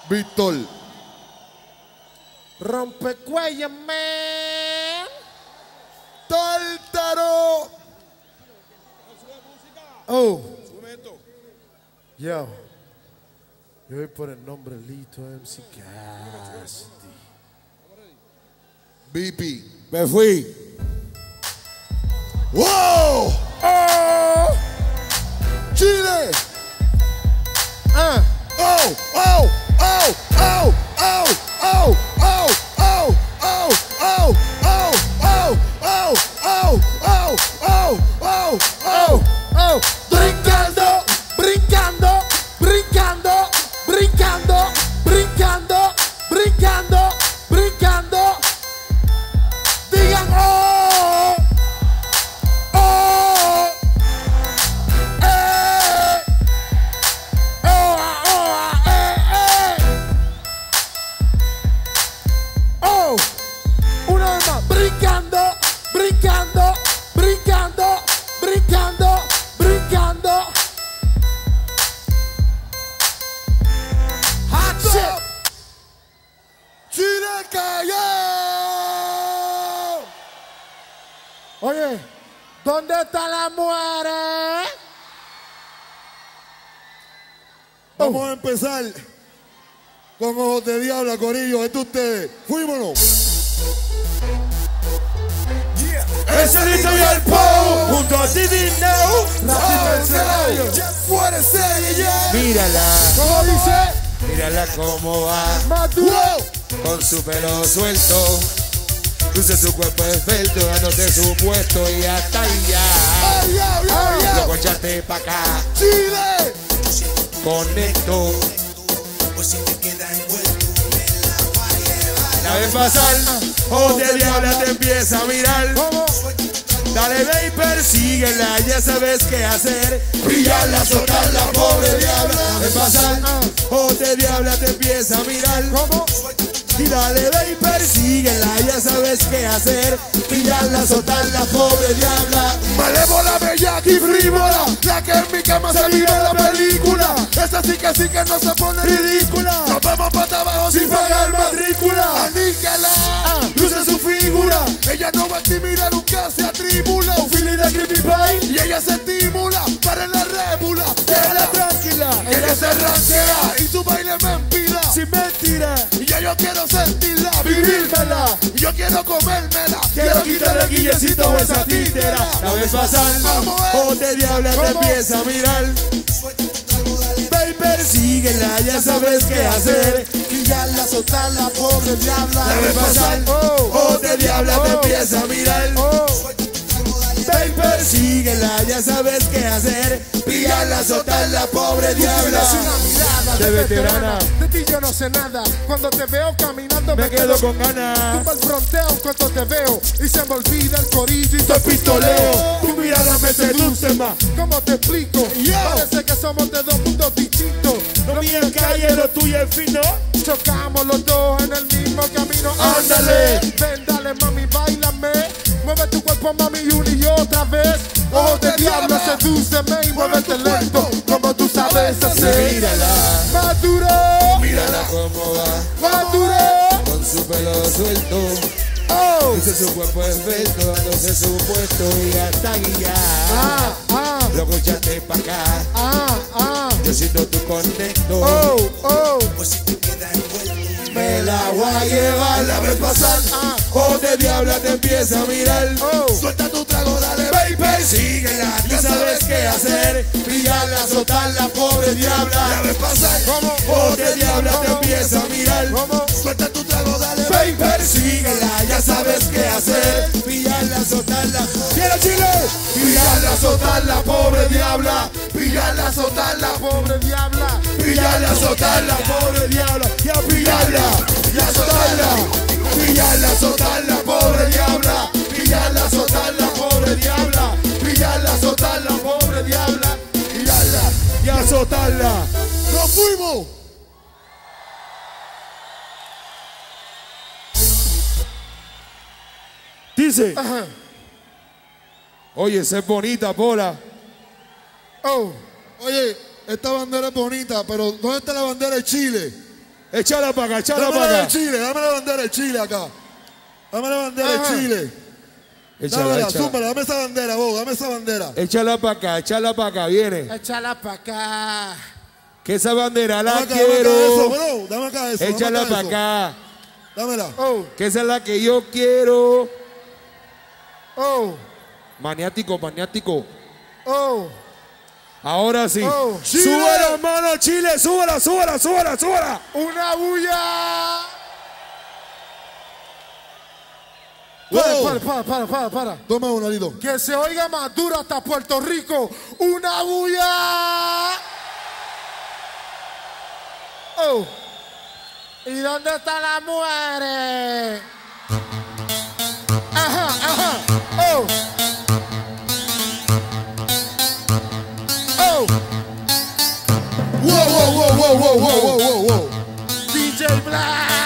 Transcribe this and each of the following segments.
Víctor. Rompecuello, man. Tártaro. Oh. Yo. Yo voy por el nombre Lito MC Cassidy. BP. Me fui. ¡Wow! Oh. Chile. Ah. Oh, oh, oh, oh, oh, oh, oh, oh, oh, oh, oh, oh, oh, oh, oh, oh, oh, oh, Oh. Brincando, brincando, brincando, brincando, brincando, brincando, brincando. Digan oh. Oh. Oh, una vez más, brincando, brincando, brincando, brincando, brincando. Hot shit. Chile cayó. Oye, ¿dónde está la muere? Vamos a empezar con Ojos de Diabla, corillo. Esto ustedes. Fuímonos. Ese Lito y el Pou, junto a Didi Now. Mírala, ¿Cómo dice? mírala cómo va, Maduro. con su pelo suelto. Luce su cuerpo esbelto, dándose su puesto y hasta allá. Lo echaste pa' acá, Chile. conecto. La ves pasar, Ojos de Diabla te empieza a mirar. ¿Cómo? Dale, ve y persíguela, ya sabes qué hacer. Brillarla, soltarla, pobre diabla. Ven pasar, Ojos de Diabla te empieza a mirar. ¿Cómo? Y dale, ve y persíguela, ya sabes qué hacer. Brillarla, soltarla, pobre diabla. Malévola, bellaca y frívola. La que en mi cama se vive la película. Esa sí que no se pone ridícula. Nos vamos para abajo sin pagar matrícula. Aníquela, luce su figura. Ella no va a intimidar, nunca se atribula. Un feeling de creepy pie y ella se estimula. Para la rébula, déjala tranquila. Ella se rankea y su baile me empila. Sin mentira, Y ya yo quiero sentirla, vivírmela. Yo quiero comérmela. quiero quitarle guillecito a esa títera. La ves pasar, Ojos de Diabla te empieza a mirar. Ve y persíguela, ya sabes qué hacer. Brillarla, soltarla, pobre diabla. La ves pasar, Ojos de Diabla te empieza a mirar. Ve y persíguela, ya sabes qué hacer. Brillarla, soltarla, pobre diabla. Es una mirada De veterana. De ti yo no sé nada. Cuando te veo caminando Me quedo con ganas. tumba el fronteo cuando te veo y se me olvida el corillo y Te pistoleo, tu mirada me seduce más. ¿Cómo te explico? Parece que somos de dos mundos distintos. Lo mío es calle, lo tuyo es fino. Chocamos los dos en el mismo camino. Ándale. Ven, dale, mami, bailame. Mueve tu cuerpo, mami, una y otra vez. Ojos de diablo, sedúceme y muévete lento, como tú sabes hacer. Mírala, Maduro, mírala cómo va, maduro. con su pelo suelto. Oh, Luce su cuerpo esbelto, dándose su puesto y hasta guiar. ah, Lo escuchaste pa' acá, ah. yo siento tu conecto. Oh. Me la voy a llevar, la ves pasar. Ojos de Diabla te empieza a mirar. Suelta tu trago, dale, Ve y persíguela, ya sabes qué hacer. Brillarla, soltarla, pobre diabla. la ves pasar. Ojos de Diabla te empieza a mirar. Suelta tu trago, dale, Ve y persíguela, ya sabes qué hacer. Pillarla, soltarla. ¡Quiero Chile! Pillarla, soltarla, pobre diabla. pillarla, soltarla, Pobre diabla. Pillarla, soltarla, pobre diabla. Ya pillarla, ya soltarla. Pillarla, soltarla, pobre diabla. Pillarla, soltarla, pobre diabla. Pillarla, soltarla, pobre diabla. Pillarla, ya soltarla. ¡nos fuimos! Dice. Oye, esa es bonita, Pola. Oh, oye, esta bandera es bonita, pero ¿dónde está la bandera de Chile? Échala para acá, échala Dame para la de acá. Chile, dame la bandera de Chile acá. Dame la bandera de Chile. Échala, Dámela, échala. zúmbala, dame esa bandera, vos, dame esa bandera. Échala para acá, viene. Échala para acá. Que esa bandera la Dame acá eso, quiero. bro. Dame acá eso. dame Échala acá para eso. acá. Dámela. Oh, Que esa es la que yo quiero. oh, Maniático, maniático. oh. Ahora sí. Oh. Chile. Sube la mano, Chile. Súbala, súbala, súbala, súbala. Una bulla. Wow. Para. Toma una, Lito. Que se oiga más duro hasta Puerto Rico. Una bulla. Oh. ¿Y dónde están las mujeres? Ajá. Oh. Oh. Wow. DJ Black.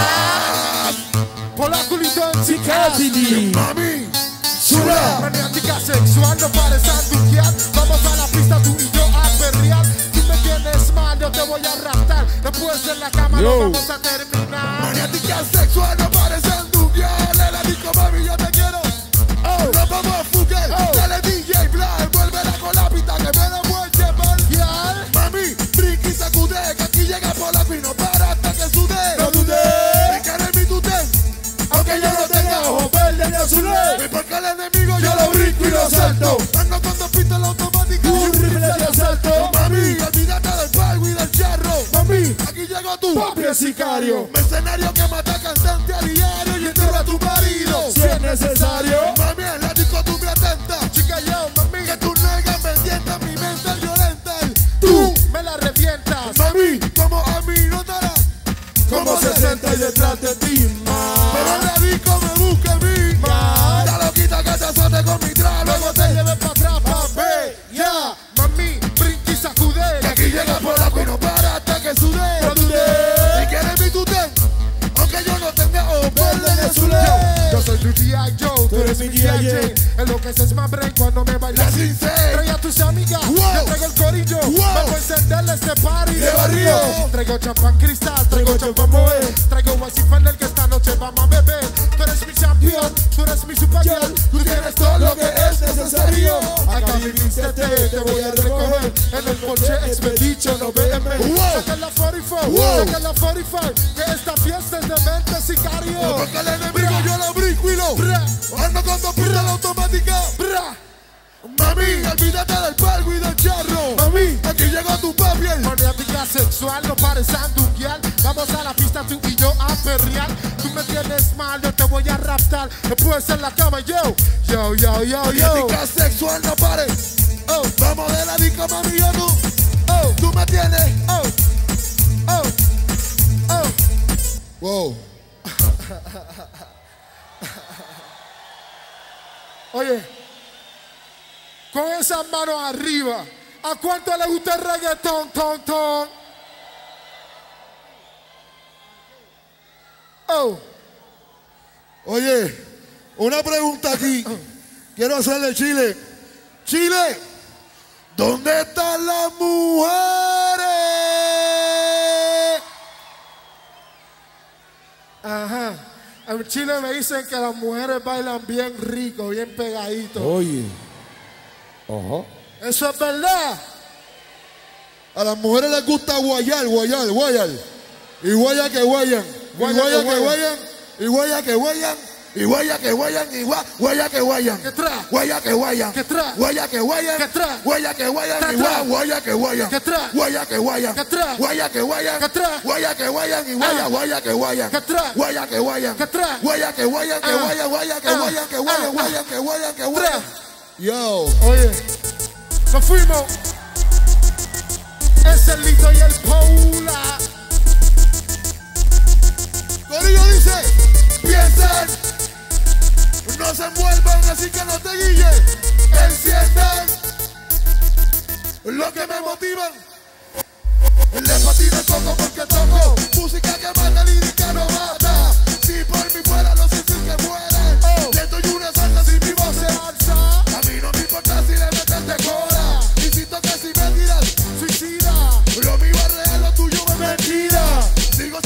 Polaculito en Cassidy. Mami, chula. Maniática sexual, no pares a duquear. Vamos a la pista, tú y yo a perrear. Tú me tienes mal, yo te voy a raptar. Después en la cama Yo. lo vamos a terminar. Maniática sexual, no parecen duquear. La disco, mami, yo te quiero. Oh, Nos vamos a fugar. Oh. Dale DJ Black, vuélvela con la pista que me la voy a llevar. yeah. Mami, brinqui, sacude, que aquí llega por la y no para hasta que sude. No dudé. Me quedé en mi tutén, aunque yo no tenga ojos verdes ni azules. Y porque el enemigo yo lo brinco y lo salto. Ando con dos pistolas automáticas y un rifle de asalto. Mami, olvídate del palco y del charro. Mami, Aquí llegó tu papi es sicario. mercenario que mata cantante a diario y entierra a tu marido. Si es necesario. Mami, en la disco tú me atentas. Chica, yo, mami, Que tus nalgas me tientan, mi mente es violenta. Tú, me la revientas. mami, como a mí no te hará. Como se sienta detrás de ti, Pero en la disco me busque a mí. Ya lo quita que te azote con mi trago. Luego te lleves para atrás, papi. Ya, mami, brinqui, sacude. Que aquí llega por la y no para hasta que sude. No dudé. Si quieres mi tutén, aunque yo no tenga ojos verdes ni Yo azules. soy tu G.I. Joe, tú eres mi G.I. Jane. Enloqueces más brain cuando me La bailas. sincera. Trae a tus amigas, Wow. yo traigo el corillo. Wow. Vamos a encenderle este party De barrio. Traigo champán cristal, traigo champán moe. Traigo Waxy Fanel que esta noche vamos a beber. Tú eres mi champion, tú eres mi superior. Tú tienes todo lo que es necesario. Acá viniste, te voy a recoger. En el Porsche Expedition o BM. Wow. Saca la 44, Wow. saca la 45. Que esta fiesta es de mente sicario. Porque el enemigo yo lo brinco y lo ando con dos pistolas automáticas. Bra. Mami, olvídate del palco y del charro. Mami. Aquí llegó tu papi. Maniática sexual, no pares a duquear. Vamos a la pista, tú y yo a perrear. Tú me tienes mal, yo te voy a raptar. Después en la cama, yo. Maniática sexual, no pares. Oh, Vamos de la disco, mami, yo tú. oh, Tú me tienes. oh, oh, oh. Wow. Oye, con esas manos arriba, ¿a cuánto le gusta el reggaetón, ton? Oh, Oye, una pregunta aquí. Quiero hacerle Chile. Chile, ¿dónde están las mujeres? ajá. En Chile me dicen que las mujeres bailan bien rico, bien pegadito. Oye. Ojo. ¿Eso es verdad? A las mujeres les gusta guayar. Y guaya que guayan. Y Guaya guaya que que guayan. guayan. Y guaya que guayan. Y guaya que guayan. Y guaya que guayan. ¿Qué trae? Guaya que guayan. ¿Qué trae? Guaya que guayan. ¿Qué trae? Guaya que guayan. ¿Qué Y trae? guaya que guayan. ¿Qué trae? Guaya que guayan. ¿Qué trae? Guaya que guayan. ¿Qué trae? Guaya que guayan. Y Ah. guaya que guayan. ¿Qué trae? Guaya que guayan. ¿Qué trae? Guaya que guayan. Que Ah. guaya que Ah. guayan. Que guayan. Ah. Guaya que guayan. Que Trae. guayan. Yo. Oye, nos fuimos. Es el Lito y el Paula. Corillo dice, piensen, no se envuelvan, así que no te guillen, enciendan lo que me motivan. Le patino el coco porque toco música que mata, lírica no mata. Si por mí fuera, los hice que mueran. Le doy una salsa sin mi voz se alza. A mí no me importa si le metes de cola. Insisto que si me tiras, Suicida. lo mío es real, lo tuyo es mentira. Sigo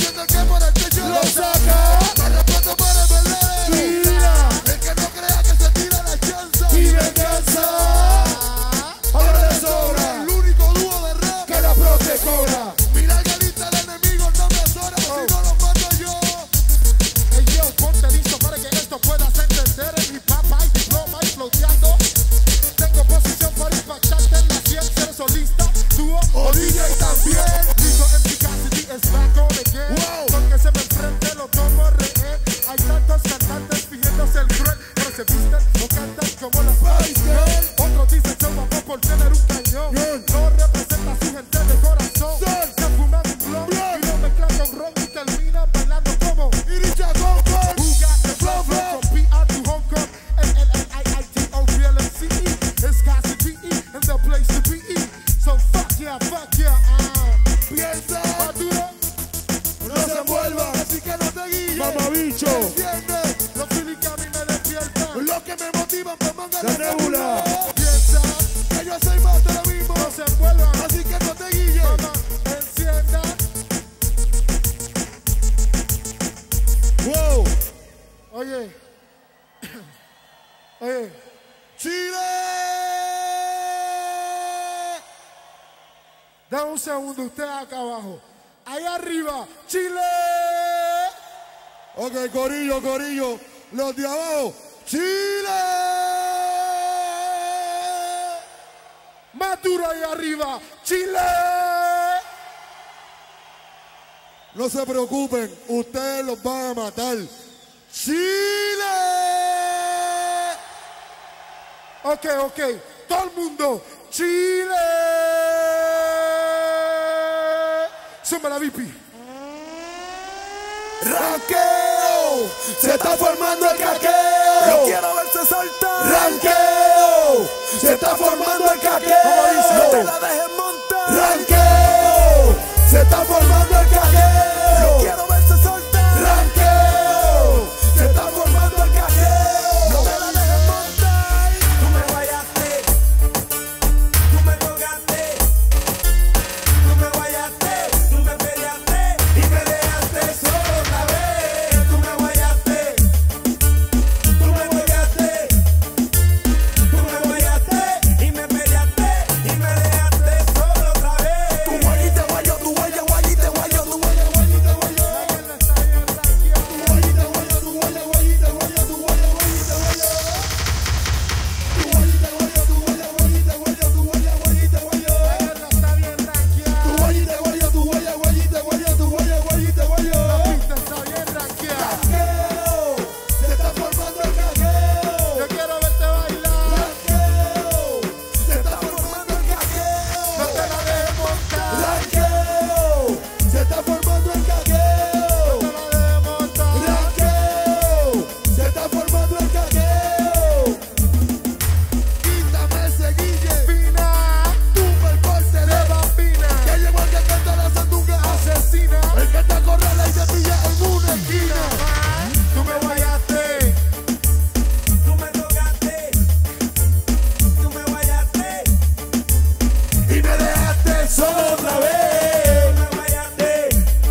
mamabicho. Enciende. Los feelings que a mí me despiertan. Lo que me motiva me manga La Nebula. Piensa, que yo soy más de lo mismo. no se envuelvan. Así que no te guilles. Mamá, encienda. Wow. Oye. Oye. Chile. Dame un segundo, usted acá abajo. Ahí arriba, Chile. Ok, corillo. Los de abajo. Chile. Más duro ahí arriba, Chile. No se preocupen, ustedes los van a matar. Chile. Ok. Todo el mundo, Chile. Suma la VIP. Ranqueo, se está formando el caqueo. Yo quiero verse saltar. Ranqueo, se está formando el caqueo. No te la dejes montar. Ranqueo, se está formando el Yo caqueo. quiero verse saltar. Ranqueo, se está formando el caqueo. No te la dejes montar. Tú me guayaste. Tú me tocaste. Tú me guayaste. Tú me peleaste. Y me dejaste solo otra vez. Tú me guayaste. Tú me tocaste. Tú me guayaste. Y me peleaste. Y me dejaste solo otra vez. Tu guayite guayo, tu guaya guayite guayo, tu guaya guayite guayo. Guayita, guayo, tu guaya, guayita, guayo, tu guaya, guayita, guayo. Tu guayita, guayo, tu guaya, guayita, guayo, tu guaya, guayita, guayo. Está bien rankeada. Tu guayita, guayo, tu guaya, guayita, guayo, tu guaya, guayita, guayo. La pista está bien rankeada. Caqueo, se está formando el caqueo. Yo quiero verte bailar. Ranqueo, se está formando el caqueo. No te la dejes montar. Ranqueo, se está formando el caqueo. No te la dejes montar. Ranqueo, se está formando el caqueo. Quítame ese guille, Fina. tumba el corte De de bambina. que llegó el que canta la sandunga. Asesina. El que te acorrala y te pilla en una esquina. Tú me guayaste. Tú me tocaste. Tú me guayaste. Y me dejaste solo otra vez. Tú me guayaste.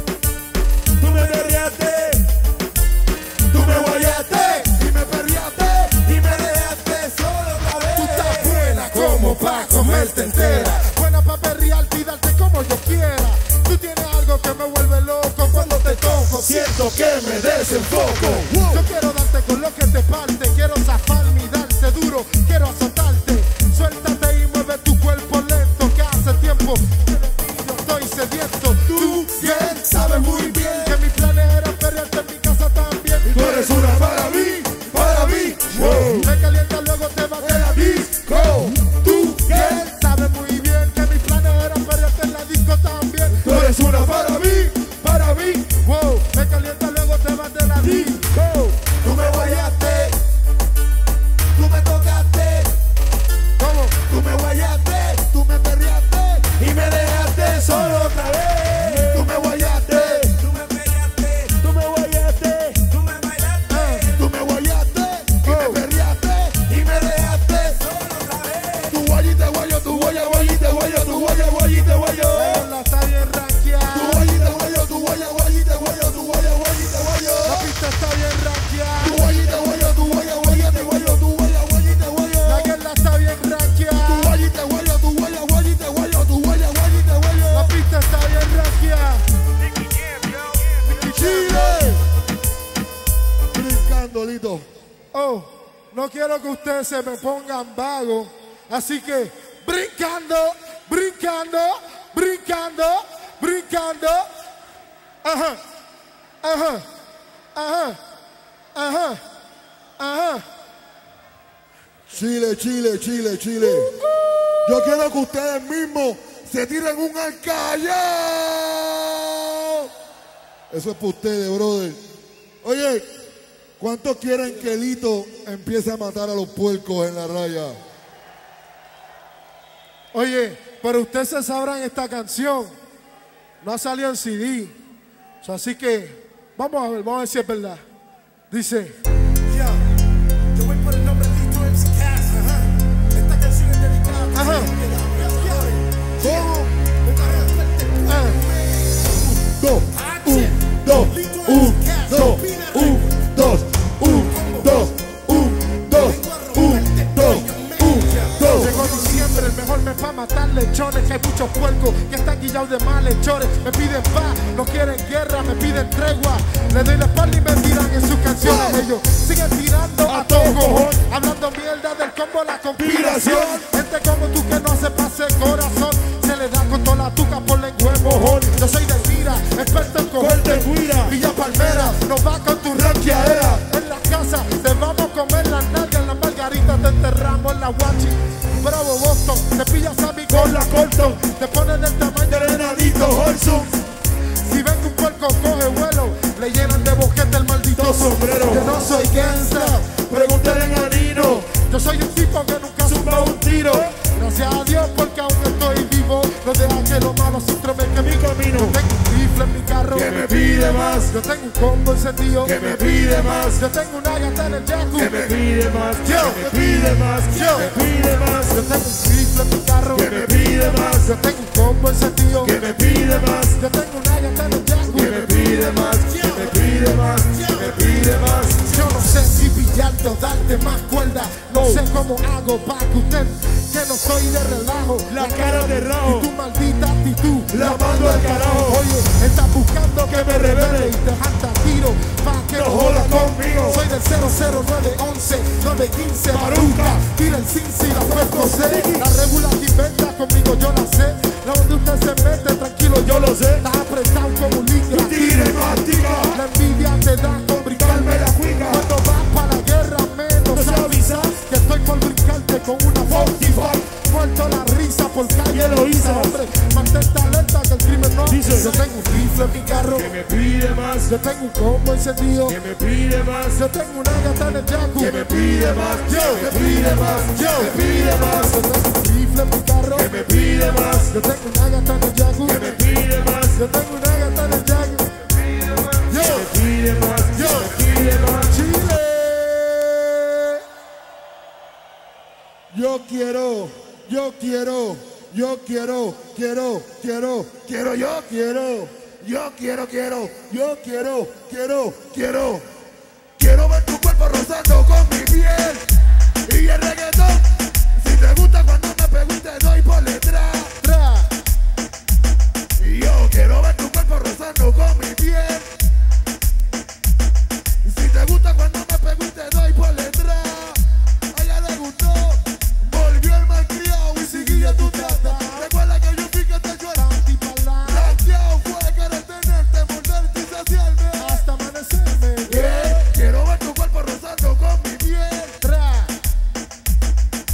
Tú me perreaste. Tú me guayaste y me perreaste. Y me dejaste solo otra vez. Tú estás buena como pa' comerte entera. Buena pa' perrearte y darte como yo quiera. Tú tienes algo que me vuelve loco cuando te toco. Siento que me desenfoco. Yo quiero darte con lo que te parte. Quiero zafarme y darte duro. Quiero azotarte. Suéltate y mueve tu cuerpo lento. Que hace tiempo que de ti yo estoy sediento. Tú bien sabes muy bien que mis planes eran perrearte en mi casa también. Tú eres una para mí, para mí. Wow. Me calienta, luego te vas de la disco. Tú Bien sabes muy bien que mis planes eran perrearte en la disco también. Tú eres una para mí, para mí. Wow, me calienta, luego te vas de la disco. Tú me guayaste, tú me tocaste, ¿Cómo? tú me guayaste, tú me perreaste y me dejaste solo otra vez. Tú me guayaste, Tú me peleaste. tú me guayaste, Tú me bailaste. tú me guayaste y me perreaste y me dejaste Solo otra vez. tu guayita guayo, tu guaya guayita guayo, tu guaya guayita guayo. La está bien Tu rankeada. guayita guayo, tu guaya guayita guayo, tu guaya guayita guayo. La pista está bien rankeada. Tu guayita guayo, tu guaya guayita guayo, tu guaya guayita guayo. La guerra está bien Tu rankeada. guayita guayo, tu guaya guayita guayo, tu guaya guayita guayo. La pista está bien rankeada. Chile. Brincando, Lito. Oh, no quiero que ustedes se me pongan vagos. Así que brincando, brincando, brincando, brincando. Ajá, ajá, ajá, ajá, ajá. Chile, Chile, Chile, Chile. Yo quiero que ustedes mismos se tiren un alcayao. Eso es para ustedes, brother. Oye, ¿cuántos quieren que Lito empiece a matar a los puercos en la raya? Oye, pero ustedes se sabrán esta canción. No ha salido en CD. Así que Vamos a ver si es verdad. Dice. Yo voy por el nombre Lito MC Cass. Esta canción es dedicada. Ajá. ¿Cómo? Llegó diciembre, el mejor mes para matar lechones. Que hay muchos puercos que están guillados de malhechores. Me piden paz, no quieren guerra, me piden tregua. Le doy la espalda y me tiran en sus canciones. Ellos siguen tirando a todo cojón, hablando mierda del combo, la conspiración. Gente como tú que no se pase corazón, se le da con toda la tuca por lengua de mojón. Yo soy de mira, experto en cogerte guira. Villa Palmera, nos va con tu ranqueadera. En la casa te vamos a comer las nalgas, las margaritas te enterramos en la guachi. Bravo Boston, te pillas a mí con la Colton, te ponen del tamaño del enanito Holson. Si ven que un puerco coge vuelo, le llenan de boquete el maldito sombrero. Yo no soy gangsta, pregúntale a Nino. Yo soy un tipo que nunca zumba un tiro. Gracias a Dios porque aún estoy vivo. No deja que lo malo se intrometan mi camino. Yo tengo un rifle en mi carro que me pide más. Yo tengo un combo encendido Que me pide más. Yo tengo una gata en el Yaku Que me pide más. Yo. Que me pide más. Yo. Que me pide más. Yo tengo un rifle en mi carro Que me pide más. Yo tengo un combo encendido Que me pide más. Yo tengo una gata en el Yaku Que me pide más. Que me pide más. Que me pide más. Yo no sé si pillarte o darte más cuerda. No sé cómo hago para que usted, que no soy de relajo, La cara de rajo. y tu maldita actitud La mando al carajo. Oye, estás buscando que me revele y te janta tiro pa' que No no jodas jodas conmigo. Soy del 00911 915 Maruca. Tira el cince y la puesto C. La regula que inventa conmigo yo la sé. La donde usted se mete tranquilo yo lo sé. Estás apretado como un licra. Tire mática. La envidia te da con brincarme la cuica. Cuando vas para la guerra menos No se avisa. que estoy por brincarte con una 45. Muerto la risa por calle Eloísa. Hombre, mantente alerta que el crimen no. Dice. Yo tengo un rifle en mi carro. Que me pide más. Yo tengo un combo encendido. Que me pide más. Yo tengo una gata en el Yaku. Que me pide más. Yo. Que me pide más. Yo. Que me pide más. Yo tengo un rifle en mi carro. Que me pide más. Yo tengo una gata en el Yaku. Que me pide más. Yo tengo una gata en el Yaku. Yo. Que me pide más. Yo. Que me pide más. Chile. Yo quiero, yo quiero, yo quiero, quiero, quiero, quiero, yo quiero, yo quiero, quiero, yo quiero, quiero, quiero. Quiero ver tu cuerpo rozando con mi piel y el reggaetón. Si te gusta cuando me pego y te doy por detrás. Tra. Yo quiero ver tu cuerpo rozando con mi piel. Si te gusta cuando me pego y te doy por detrás. A ella le gustó, volvió el malcriado y seguía tu trata. Recuerda que yo fui que te lloré. Blanqueado fue querer tenerte, morderte y saciarme. Hasta amanecerme. Quiero ver tu cuerpo rozando con mi piel. Tra.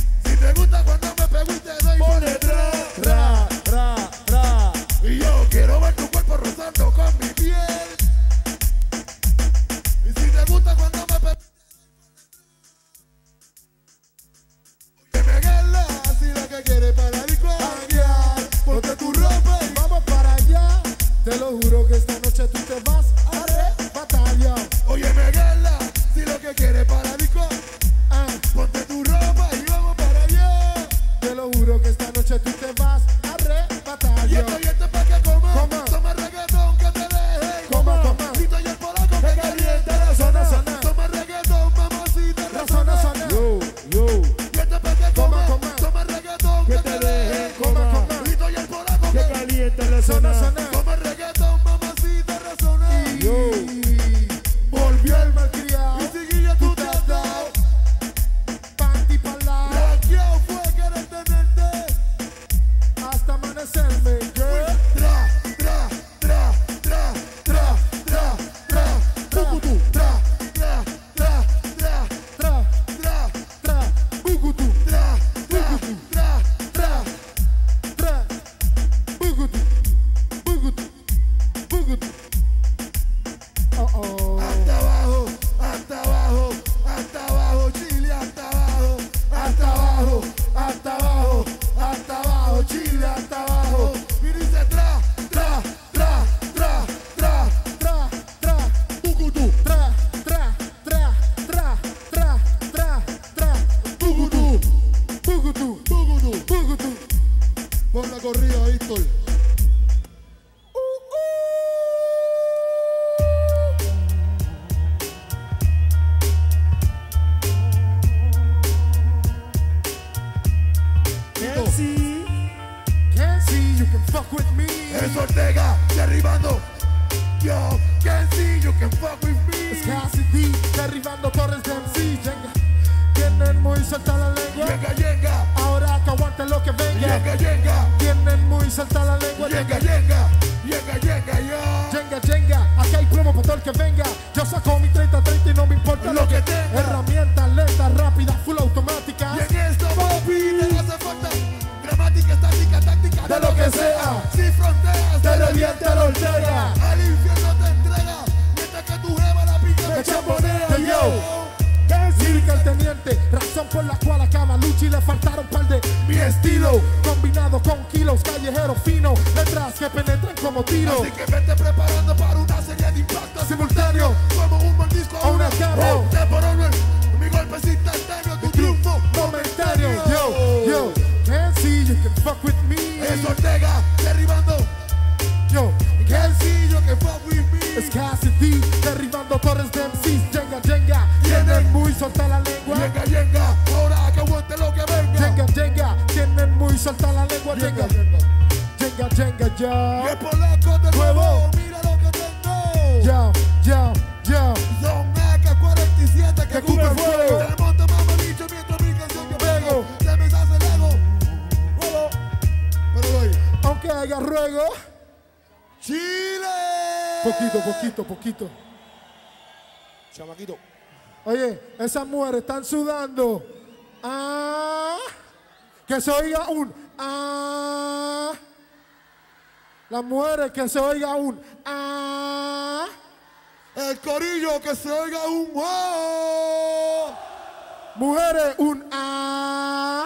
can fuck with me. Es Cassidy, derribando torres de MC. Jenga, tienen muy suelta la lengua. Yenga, yenga, Ahora que aguanten lo que venga. yenga, yenga, Tienen muy suelta la lengua. yenga, yenga, yenga, yenga, yo. Jenga, jenga, aquí hay promo para todo el que venga. Yo saco mi 30-30 y no me importa Lo que tenga. Herramienta lenta, rápida, full automática. Y en esto, papi, te hace falta gramática, estática, táctica, De lo que sea. Sin fronteras, Te revienta la Ortega. al infierno te entrega, mientras que tu jeva la pica Me chambonea, yo. Circa el teniente, razón por la cual a Camalucci le faltaron par de mi estilo, combinado con kilos, callejero fino, letras que penetran como tiros. Así que vete preparando para una serie de impactos Simultáneo, como un buen disco o una cambio. Te por honor, mi golpe es instantáneo, tu triunfo momentáneo. Yo, can't see you can fuck with me. Es Ortega derribando, Yo, can't see you can fuck with me. es Cassidy, derribando torres de MCs. Jenga, jenga, tienen muy suelta la lengua. Yenga, yenga, ahora que aguante lo que venga. Jenga, jenga, tienen muy suelta la lengua. Jenga, jenga, jenga, Y yo. el polaco de Nuevo. nuevo, mira lo que tengo. Yo. Son AK-47 que cubre cubre fuego. fuego. Te le monto más dicho mientras mi canción yo Pego. pego. Se me hace el ego. Huevo. Pero voy. Aunque haga ruego. Chile. Poquito. Chamaquito. Oye, esas mujeres están sudando. Ah, que se oiga un ah. Las mujeres que se oiga un ah. El corillo que se oiga un wow. Mujeres un ah.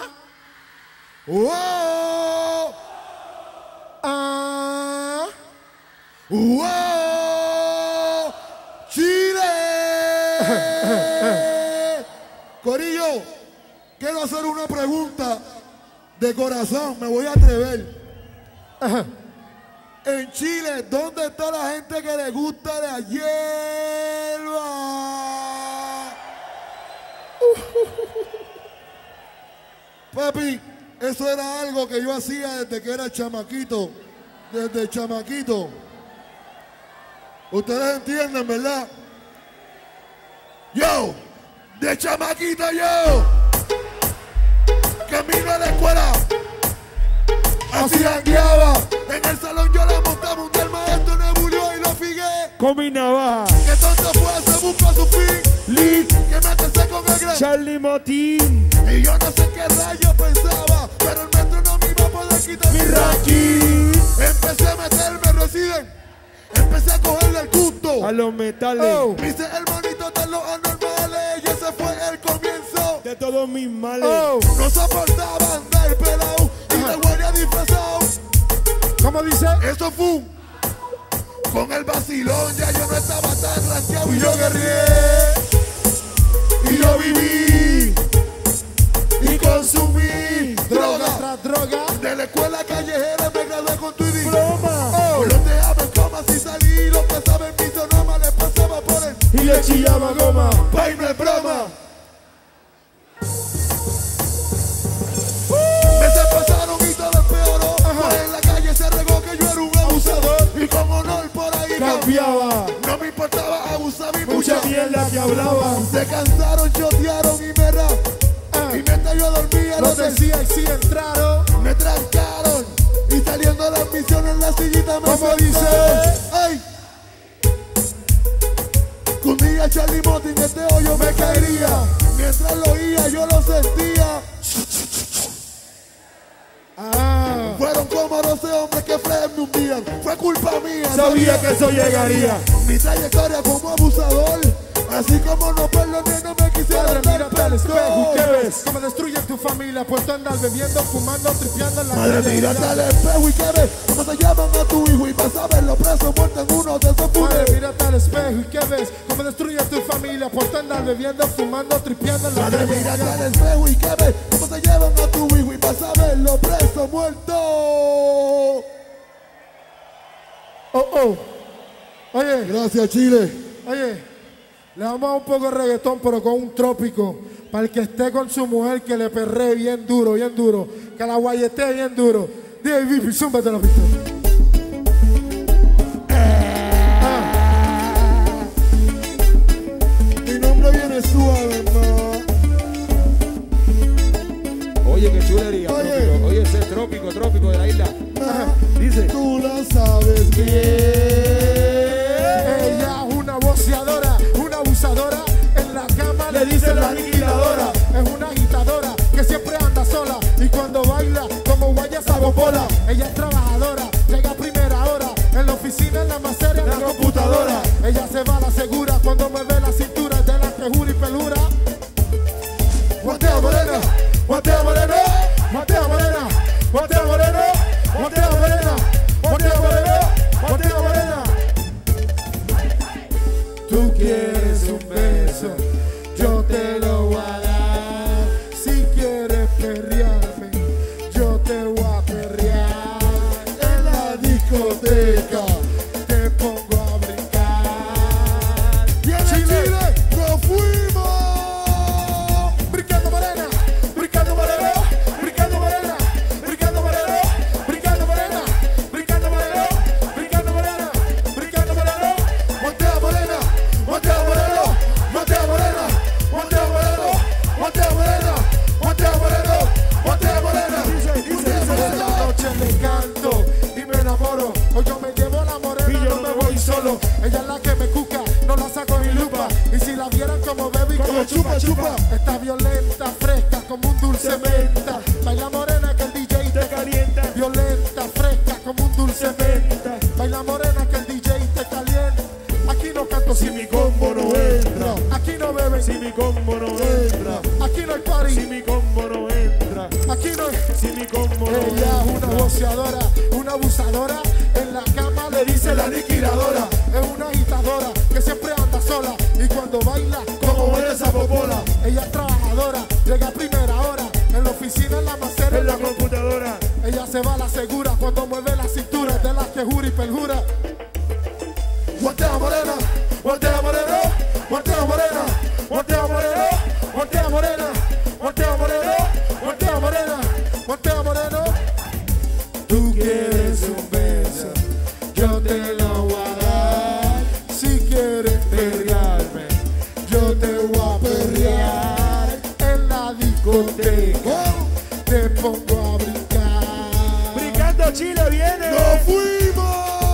Wow. Ah. Wow. Chile. Corillo, quiero hacer una pregunta de corazón, me voy a atrever. En Chile, ¿dónde está la gente que le gusta la hierba? Papi, eso era algo que yo hacía desde que era chamaquito. Desde chamaquito. Ustedes entienden, ¿verdad? Yo, de chamaquito yo, camino a la escuela, así jangueaba. En el salón yo la montaba un día el maestro nebulió y lo figué. Con mi navaja, Que tonto fue, se buscó su fin. Lick, Que métese con el gran. Charlie Motín, Y yo no sé qué rayo pensaba, pero el maestro no me iba a poder quitar mi ranking, Empecé a meterme, residen. Empecé a cogerle el gusto. a los metales, Oh. Me hice el monito de los anormales y ese fue el comienzo. de todos mis males. Oh. No soportaba andar pelado y de guardia disfrazado. ¿Cómo dice? Eso fue con el vacilón, ya yo no estaba tan ranqueado y yo guerrié. Y yo viví y consumí droga. Tras droga. De la escuela callejera me gradué con tu ID. Broma. Oh. Los dejaba en coma si salí, los que saben mi sonoma les pasaba por el Y le chillaba goma. pay, no es broma. Meses pasaron y todo empeoró. Pues en la calle se regó que yo era un abusador. Y con honor por ahí Cambiaba, no me importaba abusar mi mucha mierda que hablaba. Se cansaron, chotearon y me y mientras yo dormía Lo los decía y sí entraron. me trancaron. Y saliendo de la misión en la sillita me ¿Cómo senté. dice? ¡Ay! Que un día Charlie Motín este hoyo me caería. Mientras lo oía yo lo sentía. Ah. Fueron como 12 hombres que me hundían. Fue culpa mía. Sabía que eso llegaría. Mi trayectoria como abusador. Así como no perdoné, no me quisiera Padre, dar mírate al espejo. ¿Qué perdón. ves? Cómo destruyen tu familia. Puesto a andar bebiendo, fumando, tripeando en la Madre, calle. mírate al espejo y que ves cómo se llaman a tu hijo y vas a verlo preso muerto en uno de esos Madre, funerales. mírate al espejo y ¿qué ves? Cómo destruye tu familia. Puesto a andar bebiendo, fumando, tripeando en la Madre, calle. mírate al espejo y que ves cómo se llevan a tu hijo y vas a verlo preso muerto. Oh. Oye, Gracias, Chile. oye. Le vamos a dar un poco de reggaetón, pero con un trópico. Para el que esté con su mujer, que le perree bien duro, bien duro. Que la guayetee bien duro. Dime, Vipi, zúmbate la pista. popola. Ella es trabajadora, llega a primera hora. En la oficina, en la más seria, en la computadora. Ella se va a la segura cuando me ve la cintura. Es de la que jura y pelura. Guatea morena, guatea morena, guatea morena, guatea morena, guatea morena, guatea morena, guatea morena. Tú quieres un beso, yo te lo voy a dar. Si quieres perrearme, yo te voy a perrear. En la discoteca te pongo a brincar. ¡Viene Chile! ¡Nos fuimos! Brincando morena, brincando morena, brincando morena, brincando morena, brincando morena, brincando morena, brincando morena, brincando morena. ¡Montea morena! ¡Montea morena! ¡Montea morena! ¡Montea morena! ¡Montea morena! ¡Montea morena! ¡Montea morena! Esta noche le canto y me enamoro. Hoy yo me llevo a la morena, Y yo no me voy solo. Ella es la que me cuca, no la saco ni lupa. Y si la vieran como bebe y como chupa, chupa. Está violenta, fresca, como un dulce menta. Baila morena que el DJ te calienta. Violenta, fresca, como un dulce menta. Baila morena que el DJ te calienta. Aquí no canto si mi combo no entra. Aquí no beben Si mi combo no entra, Aquí no hay party. si mi combo no entra, Aquí no hay... si mi combo no Ella es una boceadora, una abusadora. En la cama le dice la aniquiladora. Es una agitadora que siempre anda sola. Y cuando baila, como mueve esa popola. Ella es trabajadora, llega a primera hora. En la oficina, en la macera, en la computadora. ella se va a la segura cuando mueve la cintura. De las que jura y perjura. ¡Montea morena! Voltea morena, voltea morena, voltea morena, voltea morena, voltea morena, voltea morena, voltea morena. Tú quieres un beso, yo te lo voy a dar. Si quieres perrearme, yo te voy a perrear. En la discoteca te pongo a brincar. Brincando Chile viene. ¡Nos fuimos!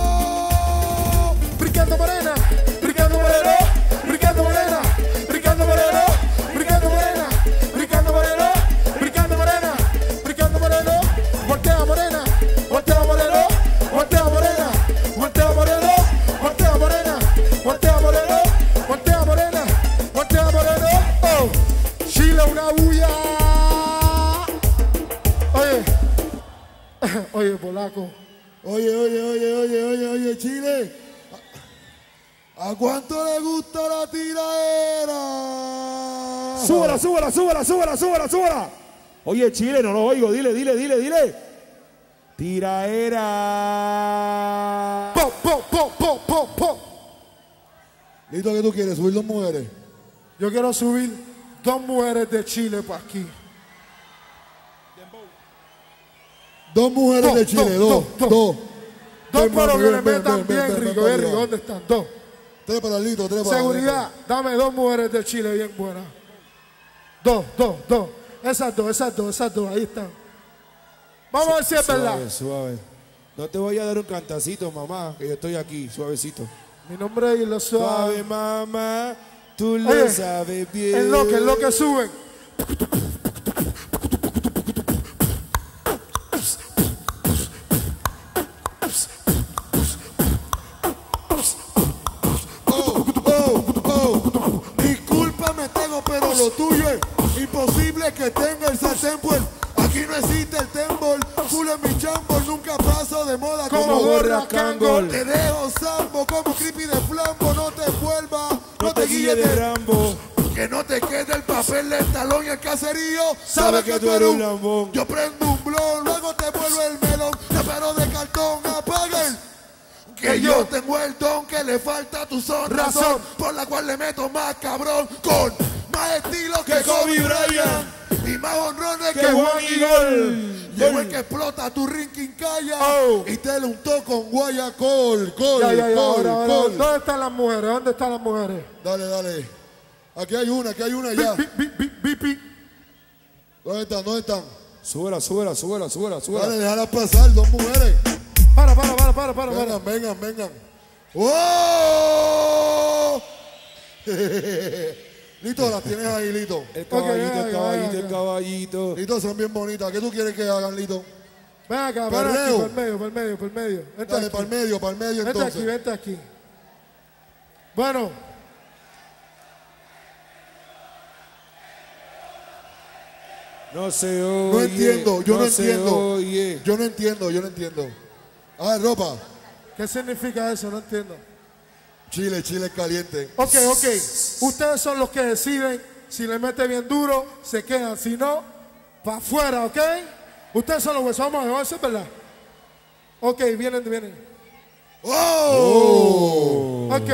Brincando morena, brincando morena, brincando morena, brincando morena, brincando morena, brincando morena, brincando morena, brincando morena. Voltea morena, voltea morena, voltea morena, voltea morena, voltea morena, voltea morena, voltea morena, voltea morena. Oh, Chile una bulla. Oye, polaco. Oye, Chile. ¿A cuánto le gusta la tiradera? Súbala, súbala, súbala, súbala, súbala, súbala. Oye, Chile, no lo oigo. Dile. Tiraera. Po. Lito, ¿qué tú quieres? ¿Subir 2 mujeres? Yo quiero subir 2 mujeres de Chile para aquí. 2 mujeres de Chile, dos. Dos pero que le metan bien ven, rico, ven, rico. ven. ¿Dónde están? 2. 3 para Lito, 3 para Seguridad, dame 2 mujeres de Chile bien buenas. 2. Esas dos, ahí están. Vamos a ver si es verdad. Suave. No te voy a dar un cantacito, mamá, que yo estoy aquí, suavecito. Mi nombre es Isla Suave. Suave, mamá, tú lo Oye, sabes bien. es lo que suben. Discúlpame, Tego, pero lo tuyo es imposible que tenga el sartén, pues aquí no existe el tembol. Culo en mi chambol, nunca paso de moda Como gorra Kangol. Te dejo sambo como creepy de flambo, no te vuelvas, No te guíes de Rambo. que no te quede el papel del talón y el caserío. Sabe que tú eres un lambón. Yo prendo un blon, luego te vuelvo el melón. Te espero de cartón, apaguen. Que yo tengo el don que le falta a tu son, razón por la cual le meto más cabrón, con más estilo que Kobe Bryant y más honrones que Juan y Gol. Llegó el que explota tu ranking calla y te lo untó con guayacol. Ya, ahora, ¿dónde están las mujeres? ¿Dónde están las mujeres? Dale. Aquí hay una ya. Bipi. ¿Dónde están? Súbela. Dale, déjala pasar, 2 mujeres. Para. Vengan. ¡Oh! Lito, las tienes ahí, Lito. El caballito. Lito, son bien bonitas. ¿Qué tú quieres que hagan, Lito? Ven acá, ven aquí, por el medio. Vente Dale, aquí. para el medio entonces. Vente aquí. Bueno. No se oye. No entiendo, yo no se entiendo. oye. Yo no entiendo. A ver, ropa. ¿Qué significa eso? No entiendo. Chile caliente. Ok. Ustedes son los que deciden. Si le mete bien duro, se quedan. Si no, para afuera, ¿ok? Ustedes son los huesos. Vamos a ver, eso es verdad. Ok, vienen. ¡Oh! Ok.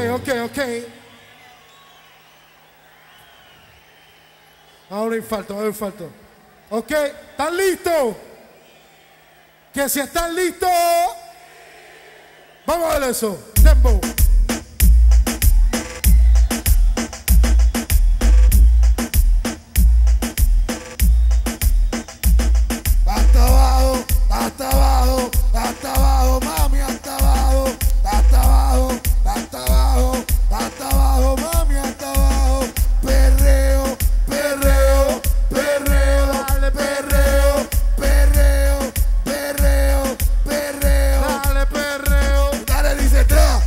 Ahora infarto. Ok, ¿están listos? Que si están listos, vamos a ver eso. Tempo. Hasta abajo, mami, hasta abajo, mami, hasta abajo. Perreo, dale perreo. Dale perreo. Dale, dice tra.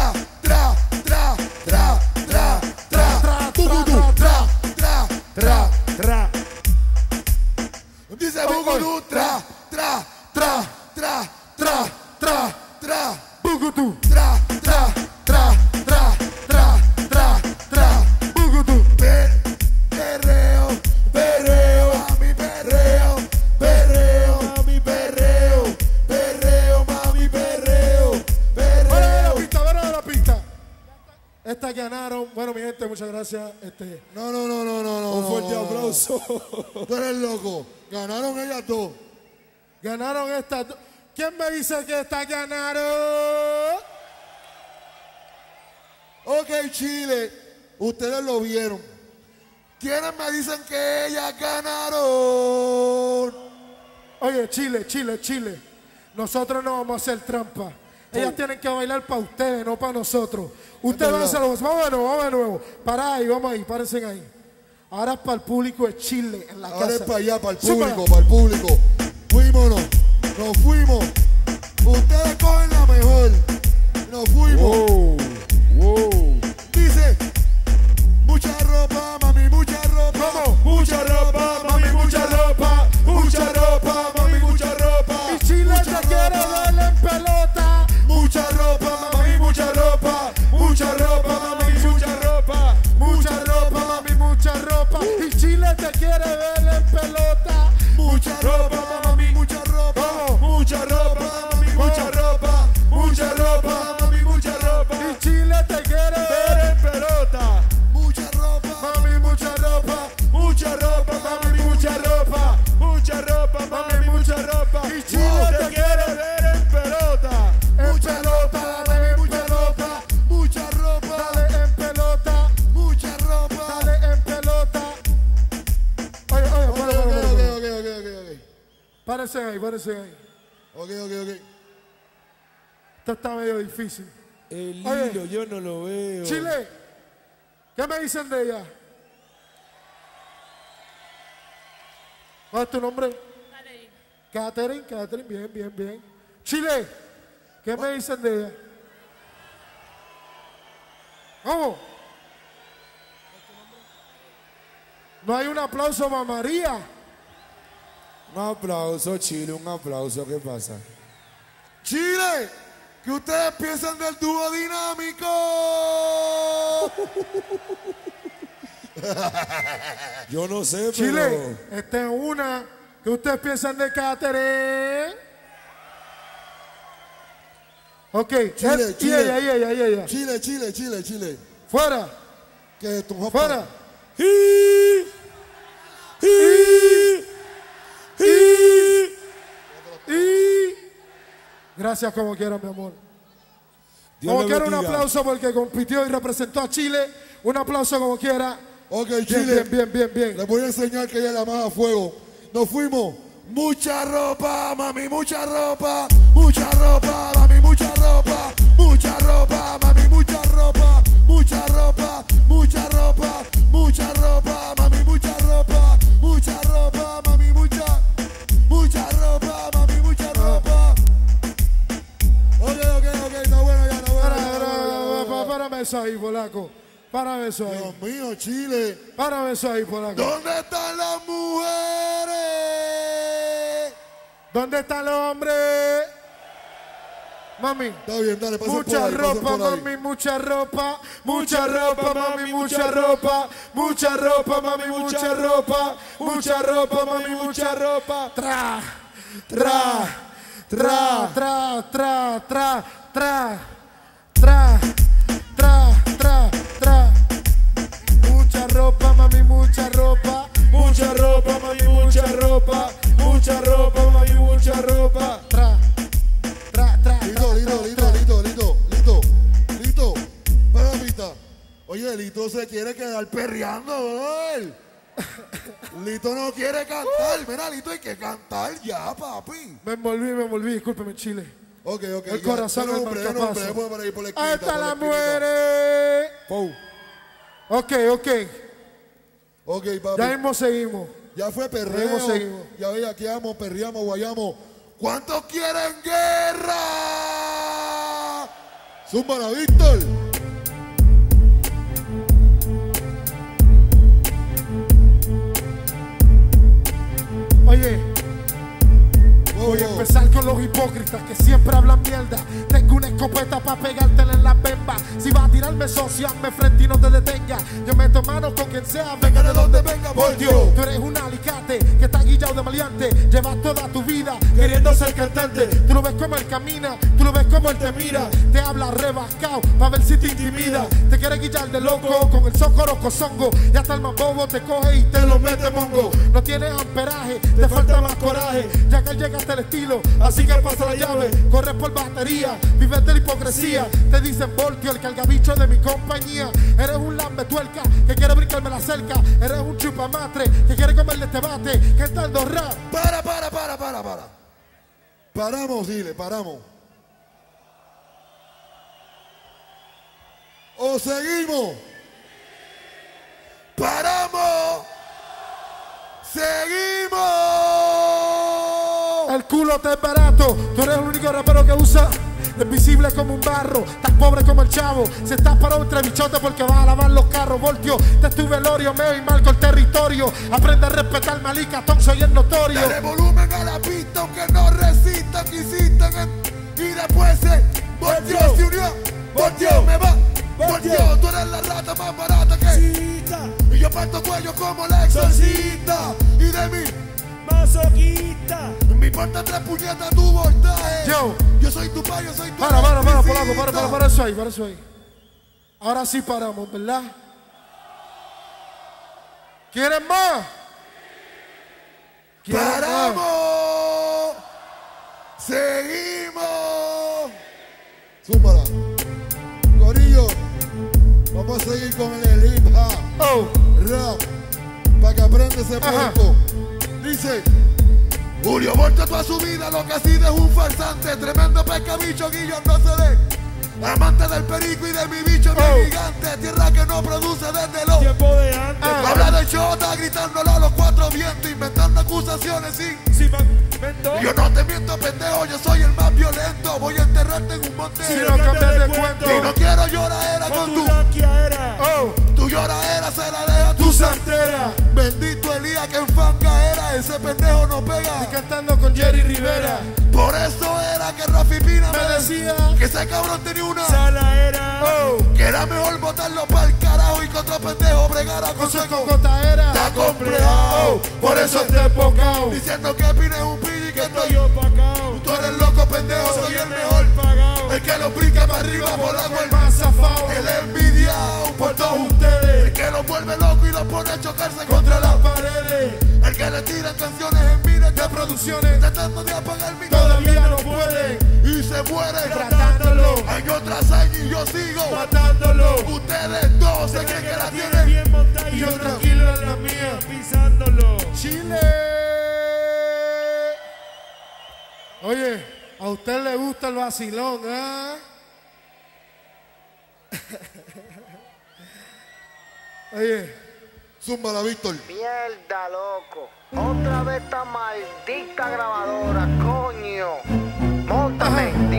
Dice Bugudú, tra. Bugudú. Bugudú. Perreo, mami, Fuera de la pista. Estas ganaron. Bueno, mi gente, muchas gracias. No. Un fuerte aplauso. Tú eres loco. Ganaron ellas dos. Ganaron estas dos. ¿Quién me dice que estas ganaron? Ok, Chile, ustedes lo vieron. ¿Quiénes me dicen que ellas ganaron? Oye, Chile. Nosotros no vamos a hacer trampa. Ellas tienen que bailar para ustedes, no para nosotros. Ustedes van a hacerlo. Vamos de nuevo. Pará ahí, vamos ahí, párense ahí. Ahora es para el público de Chile en la Ahora casa. es para allá, para el Súper. público, Fuímonos, nos fuimos. Ustedes cogen la mejor. Nos fuimos. Wow. Dice, mucha ropa, mami, mucha ropa. ¿Cómo? Mucha ropa, mami, mucha ropa. Mucha ropa, mami, mucha ropa. Y Chile te quiere ver en pelota. Mucha ropa, mami, mucha ropa. Mucha ropa, mami, mucha ropa. Mucha ropa, mami, mucha ropa. Y Chile te quiere ver en pelota. Mucha ropa, mami, mucha ropa. ¿Cómo? Mucha ropa, mami, mucha ropa. Mucha ropa, mami, mucha ropa. Y Chile te quiere ver en pelota. Mucha ropa, Mami, mucha ropa. mucha ropa, mami, mucha ropa. Mucha ropa, mami, mucha ropa. Y Chile te quiere ver en pelota. en pelota. Dale en pelota. Mucha ropa, Dale en pelota. mucha ropa. Dale en pelota. Oye, Ok. párense ahí. Ok. Esto está medio difícil. El Oye. hilo, yo no lo veo. Chile, ¿qué me dicen de ella? ¿Cuál es tu nombre? Catherine, bien. Chile, ¿qué me dicen de ella? ¿Cómo? No hay un aplauso para María. Un aplauso, Chile, un aplauso. ¿Qué pasa? Chile, ¿qué ustedes piensan del dúo dinámico? Yo no sé, Chile, esta es una. ¿Qué ustedes piensan de Catherine? Ok, Chile, y ella. Chile. Fuera, ¿Qué es tu papá? fuera. Y gracias como quiera, mi amor. Dios Como le quiera, un bendiga. aplauso porque compitió y representó a Chile. Un aplauso como quiera. Ok, Chile. Bien. Les voy a enseñar que ella es la más a fuego. Nos fuimos. Mucha ropa, mami, mucha ropa. Mucha ropa, mami, mucha ropa. Mucha ropa, mami, mucha ropa. Mucha ropa, mucha ropa. Mucha ropa, mami, mucha ropa. Mucha ropa, mami, mucha. Mucha ropa, mami, mucha ropa. párame eso ahí, polaco. Párame eso ahí. Dios mío, Chile. Párame eso ahí, polaco. ¿Dónde están las mujeres? ¿Dónde está el hombre? Mami. Está bien, dale, pasen Mucha por ahí, ropa, pasen por ahí. mami, mucha ropa. Mucha ropa, mami, mucha ropa. Mucha ropa, mami, mucha ropa. Mucha ropa, mami, mucha ropa. Tra, tra, tra, tra, tra, tra, tra, tra, tra, tra, tra. Mucha ropa, mami, mucha ropa. Mucha ropa, mami, mucha ropa. Mucha ropa, mami, mucha ropa. Tra, tra, tra. Lito. Para pista. Oye, Lito se quiere quedar perreando, ¿no? Lito no quiere cantar. Mira, Lito, hay que cantar ya, papi. Me envolví, discúlpeme, Chile. Ok. El corazón del marcapaso. Por ahí, por la esquinita, Ahí está por la esquinita. muere. Pou. Ok. Ok, papi. Ya mismo seguimos. Ya fue perreo. Seguimos. Ya bellaqueamos, perreamos, guayamos. ¿Cuántos quieren guerra? Zúmbala, Víctor. Oye, voy a empezar con los hipócritas que siempre hablan mierda. Tengo una escopeta para pegártela en la bemba. Si vas a tirarme social, me frente y no te detenga. Yo meto mano con quien sea, venga de donde venga, por Dios. Tú eres un alicate que está guillado de maleante. Llevas toda tu vida queriendo ser cantante. Tú lo ves como él camina, tú lo ves como él te mira. Te habla rebascado para ver si te intimida. Te quiere guillar de loco con el socorro cozongo. Y hasta el más bobo te coge y te lo mete mongo. No tienes amperaje, te falta más coraje. Ya que llega hasta el estilo, así que pasa la llave. Corres por batería, vives de la hipocresía. Te dicen voltio, el cargabicho de mi compañía. Eres un lambetuerca que quiere brincarme la cerca. Eres un chupamatre que quiere comerle este bate. Cantando rap. Para. Paramos, dile, paramos. ¿O seguimos? ¡Paramos! ¡Seguimos! El culo te es barato. Tú eres el único rapero que usa invisible como un barro, estás pobre como el chavo. Si estás parado entre bichotes porque vas a lavar los carros. Voltio, te estuve velorio, meo y marco el territorio. Aprende a respetar Malika, Tom, soy el notorio. Dale volumen a la pista aunque no resistan, que insistan y después se volteó, se unió, volteó, me va, volteó. Tú eres la rata más barata que y yo parto cuello como la exorcista. Y de mí masoquista. me importa 3 puñetas tu voltaje. Yo soy tu pa, yo soy tu Para, polaco, para eso ahí. Ahora sí paramos, ¿verdad? ¿Quieren más? ¡Paramos! ¡Seguimos! Zúmbala. Corillo, vamos a seguir con el hip hop. Rap. Para que aprenda ese puerco. Dice: Julio Voltio toda su vida lo que ha sido es un farsante. Tremendo pescabicho, guillándose de amante del perico y de mi bicho, mi gigante. Tierra que no produce desde los tiempo de antes. Habla de chota, gritándolo a los 4 vientos, inventando acusaciones sin yo no te miento, pendejo, yo soy el más violento. Voy a enterrarte en un monte. Si no cambias de cuento. Y no quiero lloradera con tu tu lloradera se la deja tu santera. Bendito Elías que enfanga era. Ese pendejo no pega. Y cantando con Jerry Rivera. Por eso era que Rafi Pina me decía que ese cabrón tenía una salaera. Que era mejor botarlo pa'l carajo y que otro pendejo bregara con su cocotaera. Está complejado, por eso te embocado. diciendo que Pina es un pilli que estoy opacao. Tú eres loco, pendejo, soy el mejor pagado. El que lo brinca para arriba por agua, el más zafado. El envidiado por todos ustedes. El que los vuelve loco y los pone a chocarse contra las paredes. El que le tira canciones en miles de producciones tratando de apagar mi todavía no puede. Y se muere tratándolo año tras año y yo sigo matándolo. Ustedes dos se creen que la tienen bien montada y yo tranquilo en la mía pisándolo. Chile. Oye, a usted le gusta el vacilón, ¿eh? Oye, zúmbala, Víctor. Mierda, loco. Otra vez esta maldita grabadora, coño. Móntame, dime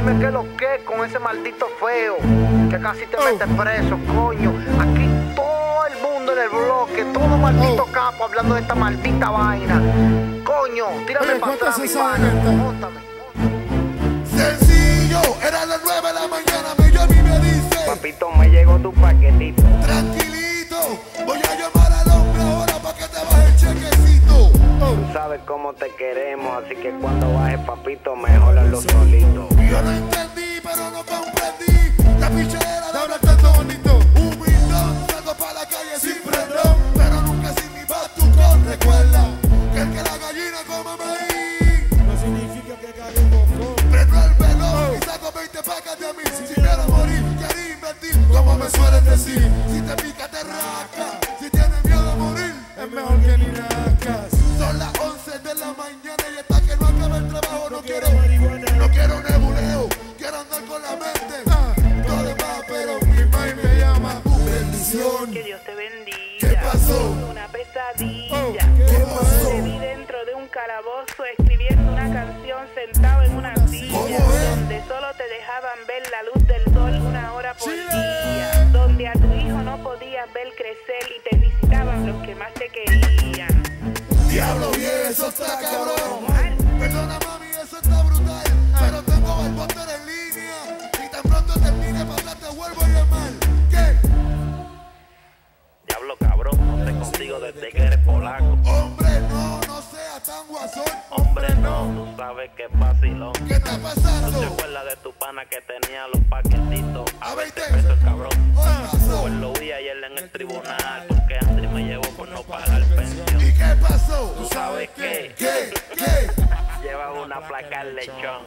Dime qué lo que con ese maldito feo que casi te mete preso, coño. Aquí todo el mundo en el bloque, todo maldito capo hablando de esta maldita vaina. Coño, tírame para atrás, mi pana. Móntame. Sencillo, era las 9 de la mañana, y me dice: Papito, me llegó tu paquetito. Tranquilito, voy a llamar al hombre ahora para que te baje el chequecito. Tú sabes cómo te queremos, así que cuando bajes, papito, mejor hazlo solito. Yo no entendí, pero no comprendí la pichadera de hablar tanto bonito. Humildón, salgo para la calle sin prendón, pero nunca sin mi batucón. Recuerda que el que la gallina coma maíz No significa que caguemos con. prendo el velón y saco 20 pacas de mí. Si quiero morir, quiero invertir, como me suelen decir. Si te pica, te rasca. Si tienes miedo a morir, Es mejor que ni nazcas. son las 11 de la mañana y hasta que no acabe el trabajo no quiero marihuana. no quiero nebuleo, quiero andar con la mente. Todo demás, pero mi madre me llama. Bendición. Que Dios te bendiga. ¿Qué pasó? Una pesadilla. ¿Qué pasó? Te vi dentro de un calabozo escribiendo una canción sentado en una silla. ¿Cómo es? Donde solo te dejaban ver la luz del sol 1 hora por día. Donde a tu hijo no podías ver crecer y te visitaban los que más te querían. Diablo, bien, eso está cabrón. Perdona, mami, eso está brutal. Pero tengo el póster en línea y tan pronto termine para te vuelvo a llamar. ¿Qué? Diablo cabrón, no sé contigo desde que eres polaco. Hombre, no sea tan guasón. Hombre no, tú sabes que es vacilón. ¿Qué está ¿No te pasando? acuerdas de tu pana que tenía los paquetitos a A 20 20 pesos, cabrón? ¿Qué pasó? Pues lo vi ayer en el tribunal porque Andri me llevó por no pagar pensión. ¿Y qué pasó? ¿Tú sabes qué? ¿Qué? Lleva una placa al lechón.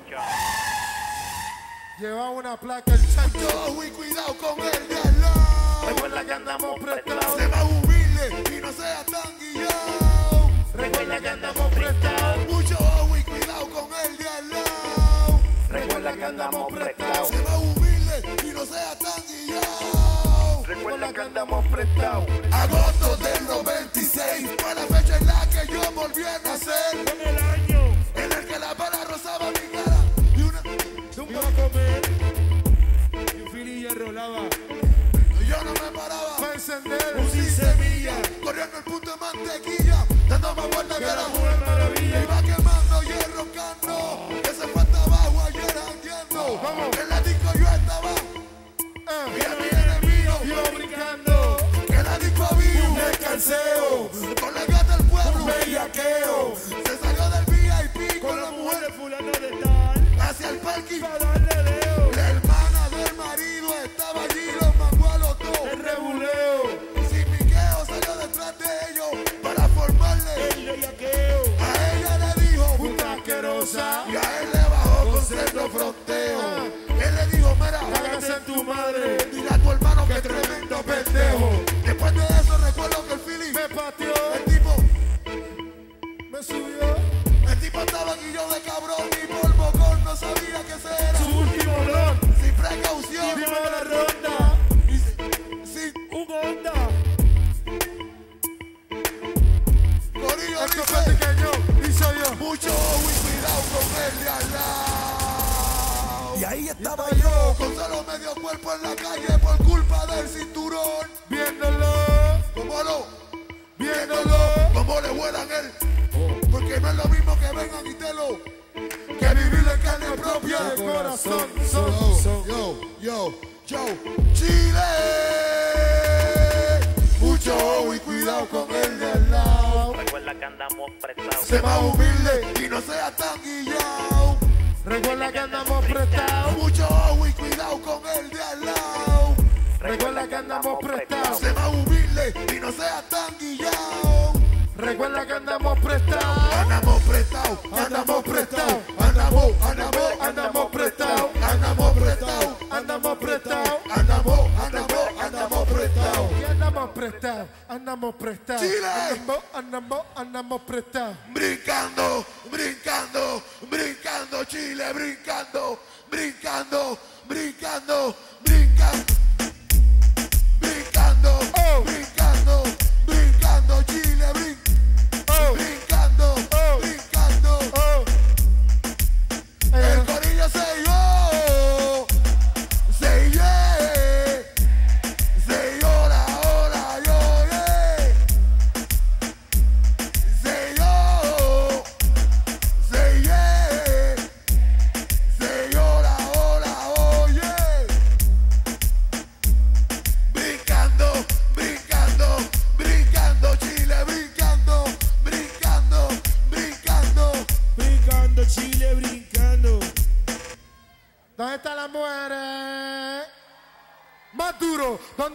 Lleva una placa el chancho. Yo, y cuidado con el de al lado. Recuerda que andamos prestados. Se va humilde y no sea tan guillao. Recuerda que andamos prestados. Mucho ojo y cuidado con el de al lado. Recuerda que andamos prestados. Se va humilde y no sea tan guillao. Recuerda que andamos prestados. Agosto del 96 fue la fecha en la que yo volví a nacer. En el año. En el que la bala rozaba mi cara y una... Iba a comer. Y un filillo rolaba. Yo no me paraba Va a encender. un sin semilla, corriendo el punto de mantequilla, dando más vueltas que la Mujer maravilla. iba quemando y roncando. Ese fue hasta abajo ayer jangueando. En la disco yo estaba y a mi enemigo Yo brincando. que la disco había Un descanseo. con la gata del pueblo. Un bellaqueo. Se salió del VIP Con con la la mujer de mujer fulano de tal. hacia el parking. Pa' darle leo. La hermana del marido estaba allí, los mandó a los dos. El rebuleo. Sin miqueo salió detrás de ellos para formarle. El bellaqueo. A ella le dijo Puta asquerosa. y a él le bajó con cerdo fronteo. Él le dijo, mira, Cágase en tu madre. dile a tu hermano que tremendo pendejo. Después de eso recuerdo que el Philly, Me pateó. el tipo Me subió. estaba guillo de cabrón y por bocón no sabía qué ese era. Su último blog. Sin precaución. Última de la ronda. Y sin Un Honda. corillo Esto dice, fue pequeño. Y soy yo. mucho ojo y cuidado con el de al lado. Y ahí estaba Yo con solo medio cuerpo en la calle por culpa del cinturón. Viéndolo. Como no, Viéndolo. como le vuelan él. Porque no es lo mismo que vengan y te lo que vivirlo en carne propia. De corazón. Yo, Chile. Mucho ojo y cuidado con el de al lado. Recuerda que andamos prestados. Se va humilde y no sea tan guillao. Recuerda que andamos prestados. Mucho ojo y cuidado con el de al lado. Recuerda que andamos prestados. Se va humilde y no sea tan guillao. Recuerda que andamos prestados. Andamos prestados, andamos prestados, andamos prestados, Andamos prestados. andamos prestados, Andamos prestados. andamos prestados. Y andamos prestados. Andamos prestados. Chile. Andamos prestados. Brincando, Chile, brincando, brincando, Chile, brincando. El corillo se yo.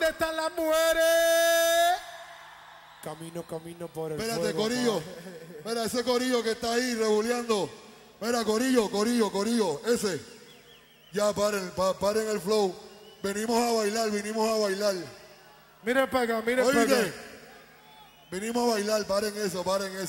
¿Dónde están las mujeres? Camino por el Espérate, fuego, corillo. Mira, ese corillo que está ahí rebuleando. Mira, corillo. Ese. Ya, paren el flow. Venimos a bailar. Miren para acá, miren para acá. Oye, venimos a bailar. Paren eso.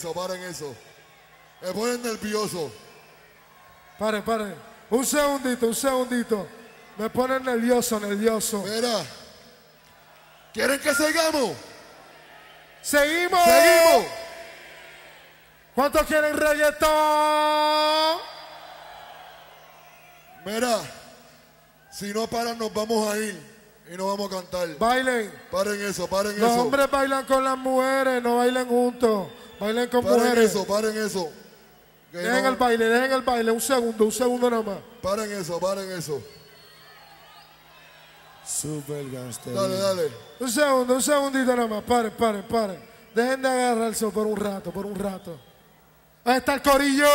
Me ponen nervioso. Paren. Un segundito. Me ponen nervioso. Mira. ¿Quieren que sigamos? ¡Seguimos! ¿Cuántos quieren reggaetón? Mira, si no paran nos vamos a ir y no vamos a cantar. Bailen. Paren eso. Los hombres bailan con las mujeres, no bailen juntos. Bailen con mujeres. Paren eso. Dejen el baile. Un segundo nada más. Paren eso. Super gangster. Dale. Un segundito nada más. Paren. Dejen de agarrarse por un rato. Ahí está el corillo.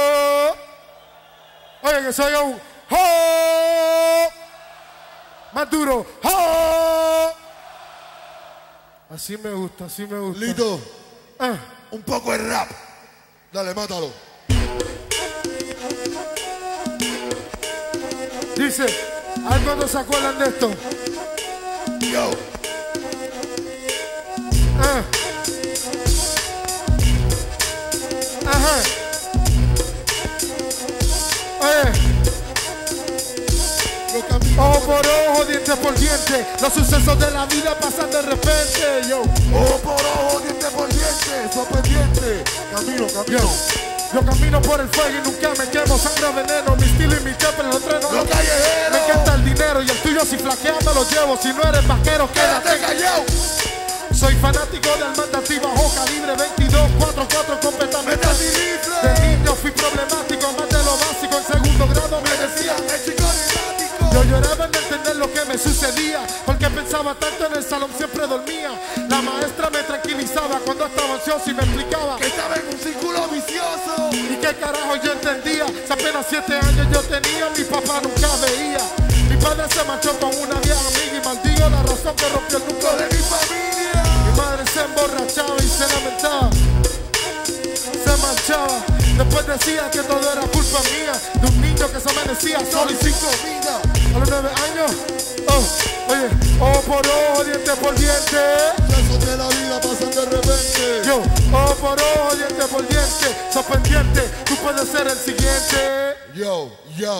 Oye, que soy un ¡ho! Más duro. ¡ho! Así me gusta. Lito, un poco de rap. Dale, mátalo. Dice, ¿algunos se acuerdan de esto? Yo. Ajá. Oye. Ojo por ojo, diente por diente. Los sucesos de la vida pasan de repente. Yo. Ojo por ojo, diente por diente. Soy pendiente. Camino. Yo camino por el fuego y nunca me quemo. Sangre, veneno, mi estilo y mi pero el otro no. Los callejeros. Me encanta el dinero y el tuyo si flaquea me lo llevo. Si no eres vaquero, Quédate callado. Soy fanático del mandati bajo calibre 22-4-4 completamente. De niño fui problemático, más de lo básico. En segundo grado me decían el chico dinático. yo lloraba en entender lo que me sucedía, porque pensaba tanto en el salón, siempre dormía. La maestra me tranquilizaba cuando estaba ansioso y me explicaba Que estaba en un círculo vicioso. y qué carajo yo entendía. Si apenas 7 años yo tenía, mi papá nunca veía. Mi padre se marchó con una vieja amiga y maldigo la razón que rompió el núcleo De mi familia. Mi madre se emborrachaba y se lamentaba, se marchaba. Después decía que todo era culpa mía, de un niño que se amanecía solo y sin comida. A los 9 años, oye, ojo por ojo, diente por diente. Casos de la vida pasan de repente. Yo, ojo por ojo, diente por diente. Sos pendiente, tú puedes ser el siguiente. Yo.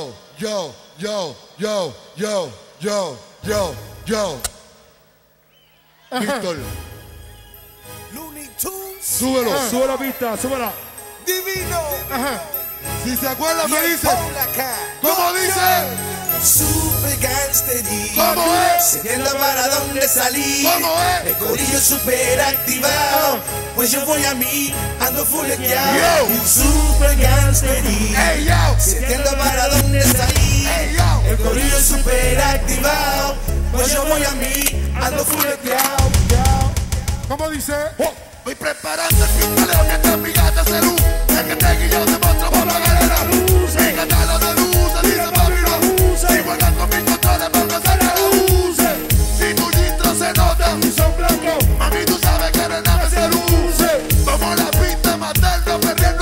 Víctor. Looney Tunes. Súbelo. Sube la pista, súbela. Divino. Si se acuerdan me dice. Acá. ¿Cómo dice? Super gangsterí. ¿Cómo es? Sabiendo para dónde salir. ¿Cómo es? El corillo super activado. Pues yo voy a mí, ando fuleteado. Yo. Super gangsterí. Ey, yo. Sabiendo para dónde salir. Ey, yo. El corillo super activado. Pues yo voy a mí, ando fuleteado. ¿Cómo dice? Voy preparando el pistoleo mientras mi gata se luz. El que te guillo te muestro por la galera. Mi gata lo deduce, dice papi no. Si juegan con mis controles, póngase que lo use. Si tu gistro se nota y son blancos, mami tú sabes que el nave se luce. Vamos a la pista, matarnos, perdiendo.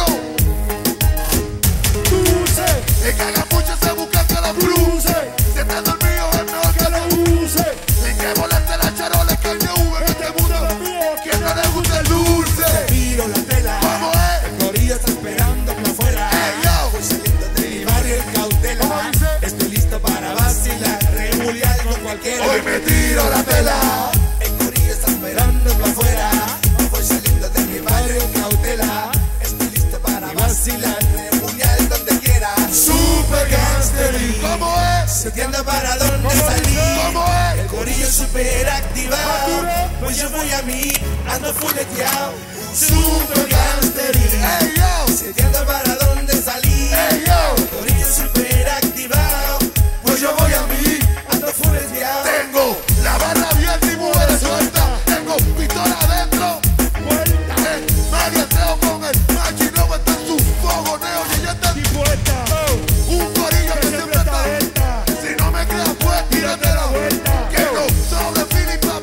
Y que haga mucho se busca que lo cruce. Si estás dormido es mejor que lo use. Sin que volarte la charola es que el V en este mundo. Que no le gusta el dulce. Tiro la tela. ¿Cómo es? El corillo está esperando por afuera. Ey, yo. Voy saliendo de mi barrio en cautela. Estoy listo para vacilar, rebulear con cualquiera. Hoy me tiro la tela. El corillo está esperando por afuera. Voy saliendo de mi barrio en cautela. Estoy listo para vacilar, rebulear donde quiera. Super gangsterí. ¿Cómo es? Se entiende para dónde salir. ¿Cómo es? El corillo super activado. Pues yo voy a mí, ando fuleteado. Super gangsterí. Ey, yo. Se entiende para dónde salir. Ey, yo. El corillo super activado. Pues yo voy a mí, ando fuleteado. Tengo la barra abierta y mujeres sueltas. Tengo pistola adentro. Mariateo con el machino está en su fogoneo y ella está Dispuesta. un corillo que siempre está. Si no me creas pues tírate la vuelta. Que no sobre Filipa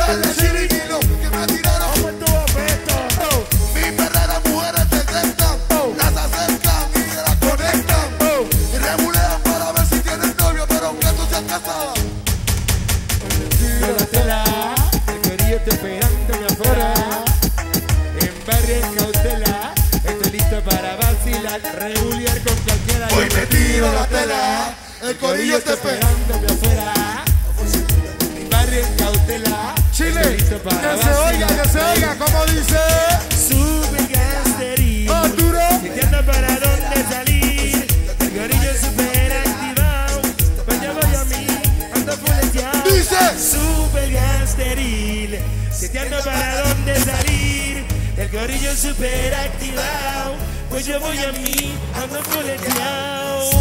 en el chiringuito que me tiraron. ¿Cómo estuvo Beto? Mi perra las mujeres se sentan, las acercan y las conectan. Y regulean para ver si tienen novio, pero aunque tú seas casada. El corillo está esperándome afuera. En barrio en cautela. Estoy listo para vacilar, regular con cualquiera. Hoy me tiro la tela. El corillo está esperándome afuera. En barrio en cautela. Chile, Estoy listo para que se oiga, como dice. Super gasterín. Más duro. Chequeando para dónde salir. El corillo super activado. Pues yo voy a mí, ando fuleteado. Dice. Super gasteril. Chequeando para dónde salir. El corillo super activado. Pues yo voy a mí, ando fuleteado.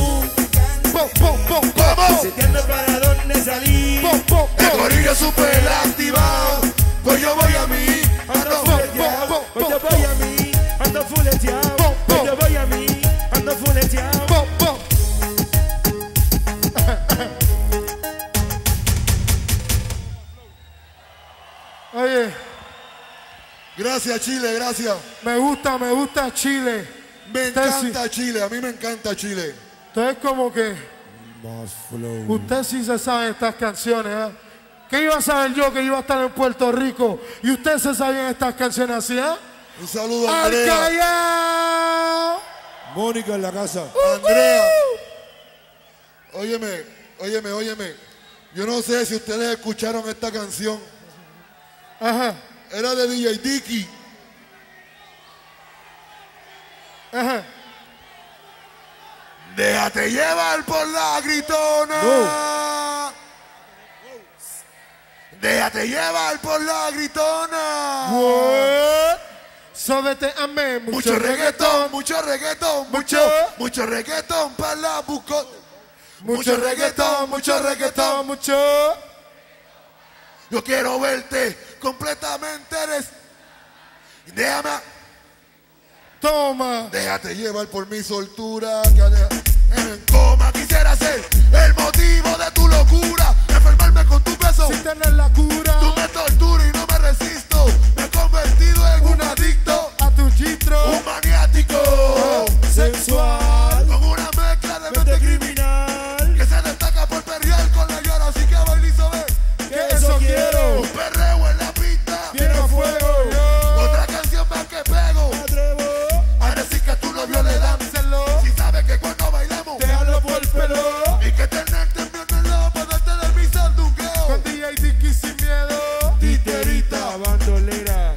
¿Cómo? Chequeando para dónde salir. El corillo super activado. Pues yo voy a mí. Ando fuleteado. Pues yo voy a mí, ando fuleteado. Pues yo voy a mí, ando fuleteado. Oye, Gracias, Chile, gracias. me gusta Chile. Me Usted encanta Chile, a mí me encanta Chile. Entonces como que Más flow. usted sí se sabe estas canciones, ¿eh? ¿Qué iba a saber yo que iba a estar en Puerto Rico? Y usted se sabía estas canciones así, ¿eh? Un saludo a ¡Al Andrea. Callao! Mónica en la casa. Andrea. Óyeme. Yo no sé si ustedes escucharon esta canción. Ajá, Era de DJ Dicky. ajá. Déjate llevar por la gritona. Déjate llevar por la gritona. What? Sóbete a mí, Mucho reggaetón, mucho reggaetón para la busco. Mucho reggaetón. mucho. Yo quiero verte completamente. Déjame. Toma. Déjate llevar por mi soltura. En coma quisiera ser el motivo de tu locura. Enfermarme con tus besos. Si tenés la cura. Tú me torturas y no me resisto. Me he convertido en un adicto, A tu gistro. un maniático Sensual. con una mezcla de mente Criminal. que se destaca por perrear con la llora. Así que bailizo ve. Que eso quiero. Un perreo en la pista. Viene a fuego. Otra canción más que pego. Me atrevo. A decir que a tu novio le dan. Si sabes que cuando bailamos Te hablo por el pelo. y que tenerte en mi reloj para darte de mi sandungueo. Con DJ Dicky sin miedo. Titerita. Bandolera.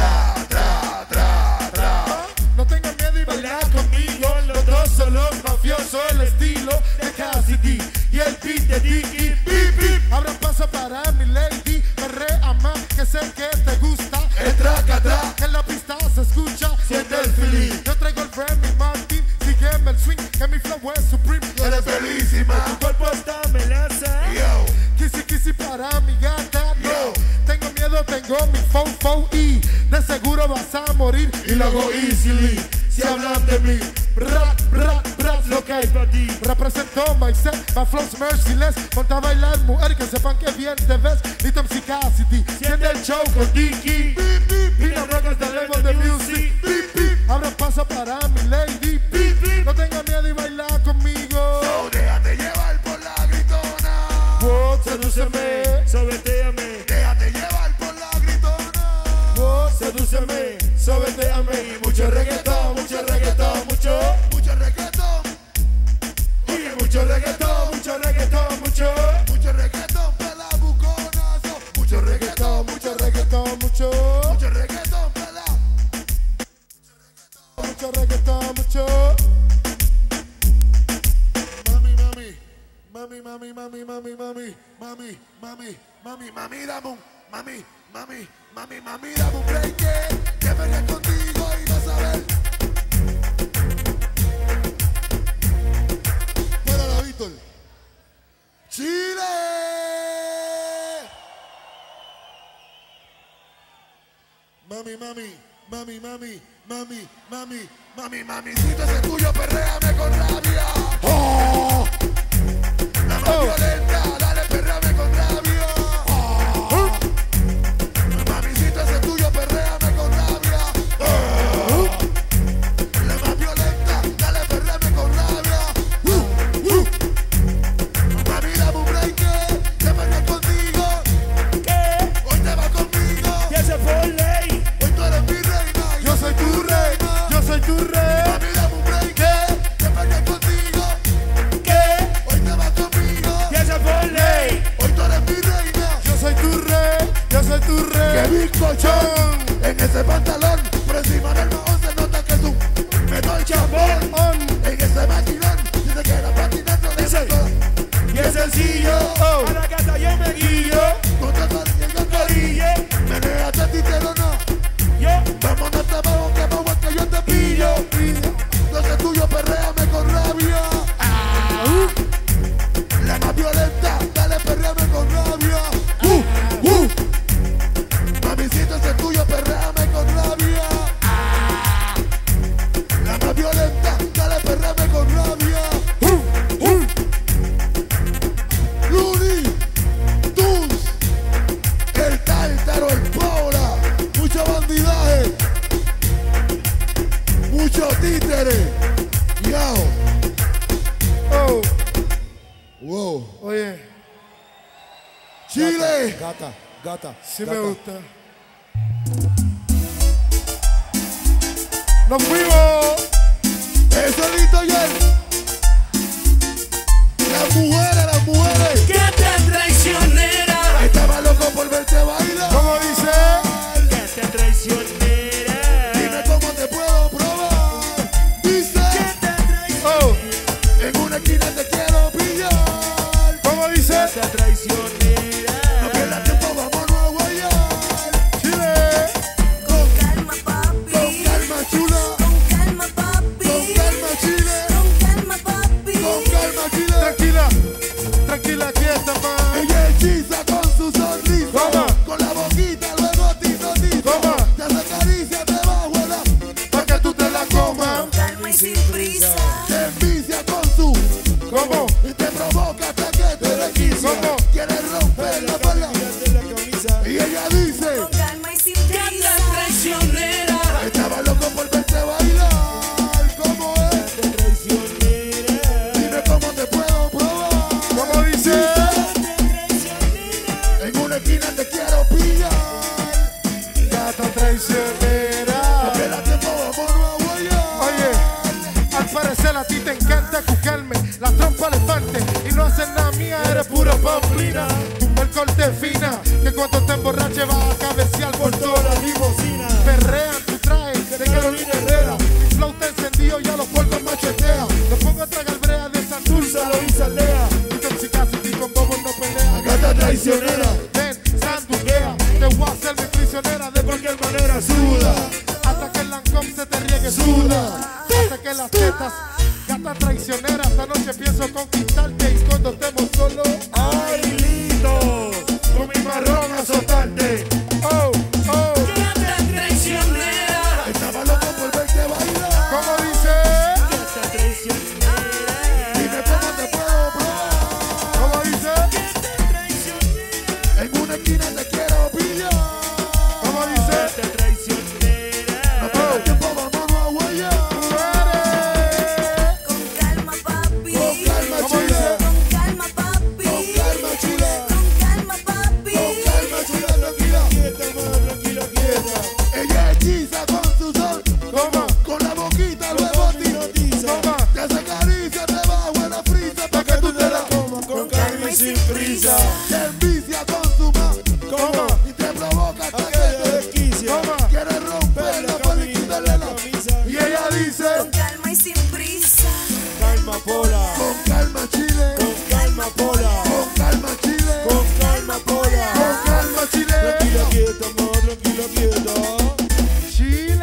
No tengas miedo y baila conmigo. Los dos son los mafiosos. El estilo de Cassidy y el beat de Dicky. Pip, pip. Abra paso para mi lady. Perrea más que sé que te gusta. El traca. Que en la pista se escucha. Siente el feeling. Yo traigo el Remy Martin. Sígueme el swing. Que mi flow es supreme. Eres bellísima. Tu cuerpo está melaza. Yo. Kissy para mi gata. No. Yo. Tengo miedo, tengo mi fo y de seguro vas a morir. Y lo hago easily. Si hablan de mí. Brat, Lo que hay para ti. representó myself, my flows merciless. Ponte a bailar, mujer, que sepan que bien te ves. Little Cassidy, siente el show con Dicky. Y no rogas the level de music. Abra paso para mi lady. No tenga miedo y baila conmigo. No, déjate llevar por la gritona. Wow, Sedúceme. Sobetéame. Déjate llevar por la gritona. wow, Sedúceme. Sobetéame. Mucho reggaetón. Mucho reggaetón. Y mucho reggaetón. Mucho reggaetón para la buconazo. Mucho reggaetón. mucho reggaetón, mucho. Mucho reggaetón para la. Mucho reggaetón, mucho. Mami, dame un break que venga contigo y vas a ver. Para Víctor. Chile. Mamicito, ese tuyo, perréame con rabia. Oh. La más violenta, dale, perréame con rabia. Yo soy tu rey. ¡Qué bizcochón! En ese pantalón, por encima del mahón se nota que tú meto el chambón. En ese maquinón, dice que era patinando de esa toda. Y es sencillo, a la gata yo me guillo. No te pases el corillo, menéate a ti te lo no. Vámonos abajo que vamos que yo te pillo. No sé tuyo, perréame con rabia. La más violenta, dale perréame con rabia. Mamicito, ese tuyo, perréame con rabia. La más violenta, dale perréame con rabia. Luni, Tunes, el Tártaro, el Paula, mucho bandidaje, mucho títere. Yao. Oh. Wow. Oye, Chile. Gata. sí me gusta. ¡Nos fuimos! Eso es listo, Yer. Las mujeres. Que te traicionera. Estaba loco por verte bailar. ¿Cómo dice? Que te traicionera. Dime cómo te puedo probar. Dice. Oh, En una esquina te quiero pillar. ¿cómo dice? Te traicionera. No pierdas tiempo, vámonos a guayar. Chile. Con calma, papi. Con calma, chula. Con calma, papi. Con calma, Chile. Con calma, papi. Con calma, Chile. Tranquila. Tranquila, quieta, ma. Ella hechiza con su sonrisa. ¿Cómo? Con la boquita, luego te hipnotiza. ¿Cómo? Te hace caricia debajo de la. Pa' que tú te la comas. Con calma y sin prisa. Te envicia con su. ¿Cómo? Y te provoca hasta que te desquicia. ¿Cómo? Quieres romper la pala. Y ella dice. Con calma y sin Que prisa. te traicionera. Estaba loco por verte bailar. ¿Cómo es? Te traicionera. Dime cómo te puedo probar. ¿Cómo dice? En una esquina te quiero pillar. Gata traicionera. No pierdas tiempo, vámonos a guayar. Oye, al parecer a ti te encanta cucarme la trompa elefante y no haces nada mía, eres pura pamplina. El corte fina, que cuando te emborrache vas a cabecear por toda la limosina. Perrean tu traje de Carolina Herrera. Mi flow te encendido, ya los puertos machetea. Lo pongo a tragar brea de Santurce, lo hice aldea. Y toxicazo y con bobos no pelea. Gata traicionera. Ven, sanduquea, te voy a hacer mi prisionera de cualquier manera. Suda, hasta que el Lancôme se te riegue. Suda, hasta que las tetas. Gata traicionera, esta noche pienso conquistarte. Y cuando estemos solos, Ay, lindo. Con mi marrón azotarte. oh, oh. Que te traicionera. Estaba loco por verte bailar. ¿Cómo dice? Que te traicionera. Dime cómo te puedo probar. ¿Cómo dice? Que te traicionera. En una esquina te quiero pillar. ¿Cómo dice? Que te traicionera. No pierdas tiempo, vámonos a guayar. Con calma, papi. Con calma, ¿Cómo chula. dice? Con calma, papi. Con calma, chula. Con calma, papi. Con calma, chula, tranquila. Tranquila, quieta. Ella hechiza con su son. ¿Cómo? Con la boquita, luego te hipnotiza. ¿Cómo? Te hace caricia debajo de la frisa. Pa' que tú te la comas. Con calma y sin prisa. Te envicia con su mano. ¿Cómo? Y te provoca hasta que Aquella te desquicia. ¿Cómo? quieres romper la pala y quitarle la. camisa. Y ella dice. Con calma y sin prisa. Calma, pola. Con calma, Chile. Con calma, pola. Con calma, Chile. Con calma, pola. Con calma, Chile. Tranquila, quieta, amor, tranquila, quieta. Chile.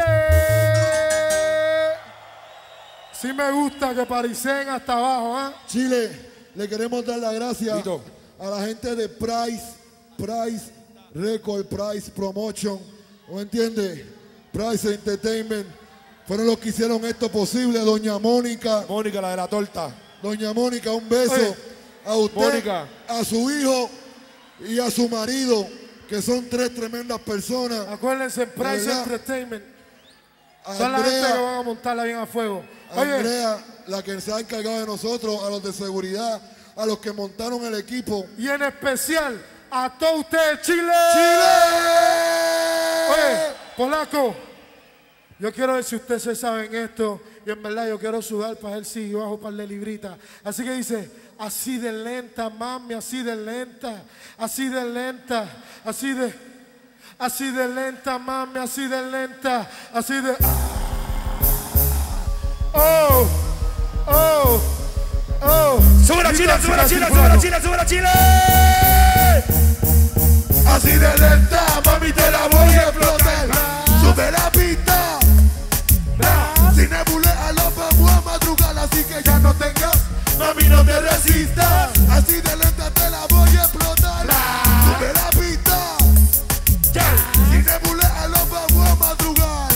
Sí me gusta que paricen hasta abajo, ¿ah? Chile, le queremos dar las gracias Lito. a la gente de Price Record, Price Promotion, ¿no entiende? Price Entertainment, fueron los que hicieron esto posible. Doña Mónica, Mónica, la de la torta. Doña Mónica, un beso Oye, a usted, Mónica. a su hijo y a su marido, que son tres tremendas personas. Acuérdense, Price verdad. Entertainment. A Son la gente que Andrea, van a montarla bien a fuego. a Oye, Andrea, la que se ha encargado de nosotros, a los de seguridad, a los que montaron el equipo. y en especial a todos ustedes, Chile. Oye, polaco, yo quiero ver si ustedes se saben esto. Y en verdad yo quiero sudar para ver si yo bajo un par de libritas. Así que dice, así de lenta, mami, así de lenta, así de lenta, así de... Así de lenta, mami, así de lenta, así de... Oh, oh, oh. ¡Sube la Chile, sube la Chile, sube la Chile, sube la Chile! Así de lenta, mami, te la voy a explotar. Sube la pista. Sin nebulea, los vamos a madrugar, así que ya no tengas, mami, no te resistas. Así de lenta te la voy a explotar. Sube la pista. Sin nebulea, los vamos a madrugar.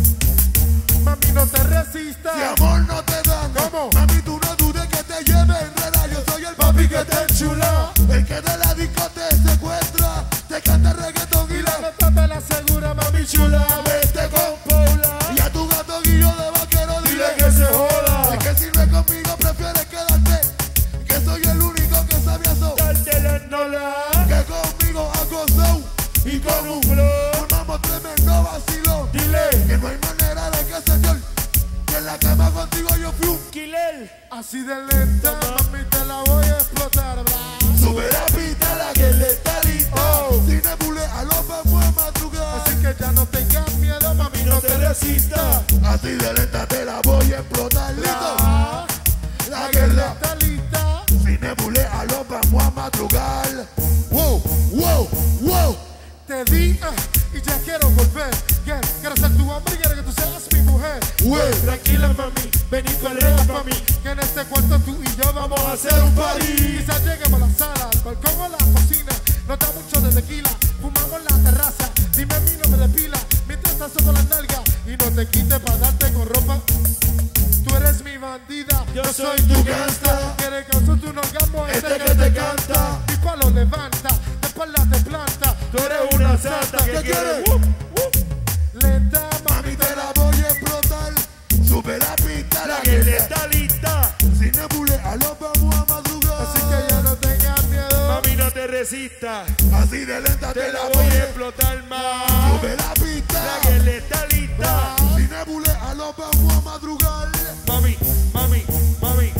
Mami, no te resistas. Si amor no te dan, ¿cómo? Mami, tú no dudes que te lleve enredar. Yo soy el papi que te enchula, el que de la disco te secuestra, te canta reggaetón y La la nota te la asegura, mami chula. vete con Paula. Y a tu gato guillo de vaquero dile Que se joda. es que si no es conmigo prefieres quedarte, que soy el único que sabe eso, que conmigo hago show y con un flow formamos tremendo vacilón. Dile. Que no hay manera de que se te olvide que en la cama contigo yo fui un Killer. Así de lenta, mami, te la voy a explotar, bra. sube la pista, la que le está lista. Oh. Si nebulea, los vamos a madrugar. Así que ya no tengas miedo, mami, no te resistas. Así de lenta te la voy a explotar. ¿Listo? La que la está lista. si nebulea, los vamos a madrugar. Wow, wow, wow. Te di y ya quiero volver. Quiero ser tu hombre y quiero que tú seas mi mujer. Wey. Tranquila, mami, ven y pelea pa' mí. Que en este cuarto tú y yo vamos a hacer un party. Quizás lleguemos a la sala, al balcón o a la cocina. Nos da mucho de tequila, fumamos en la terraza. Dime mi nombre de pila, mientras estás sobre la nalga. Y no te quites para darte con ropa. Tú eres mi bandida, yo soy tu gangsta. Quieres causar tu orgasmo, este que te canta. Mi palo levanta, de espalda te planta. Tú eres una santa ¿Qué quieres? Lenta, Mami, te la voy a explotar. Sube la pista, la que Killer le está lista. si nebulea, los vamos a madrugar. así que ya no tengas miedo. Mami, no te resistas. Así de lenta Te te la la voy voy a a explotar más. Sube la pista. La que está lista. Si nebulea, los vamos a madrugar. Mami, mami, mami.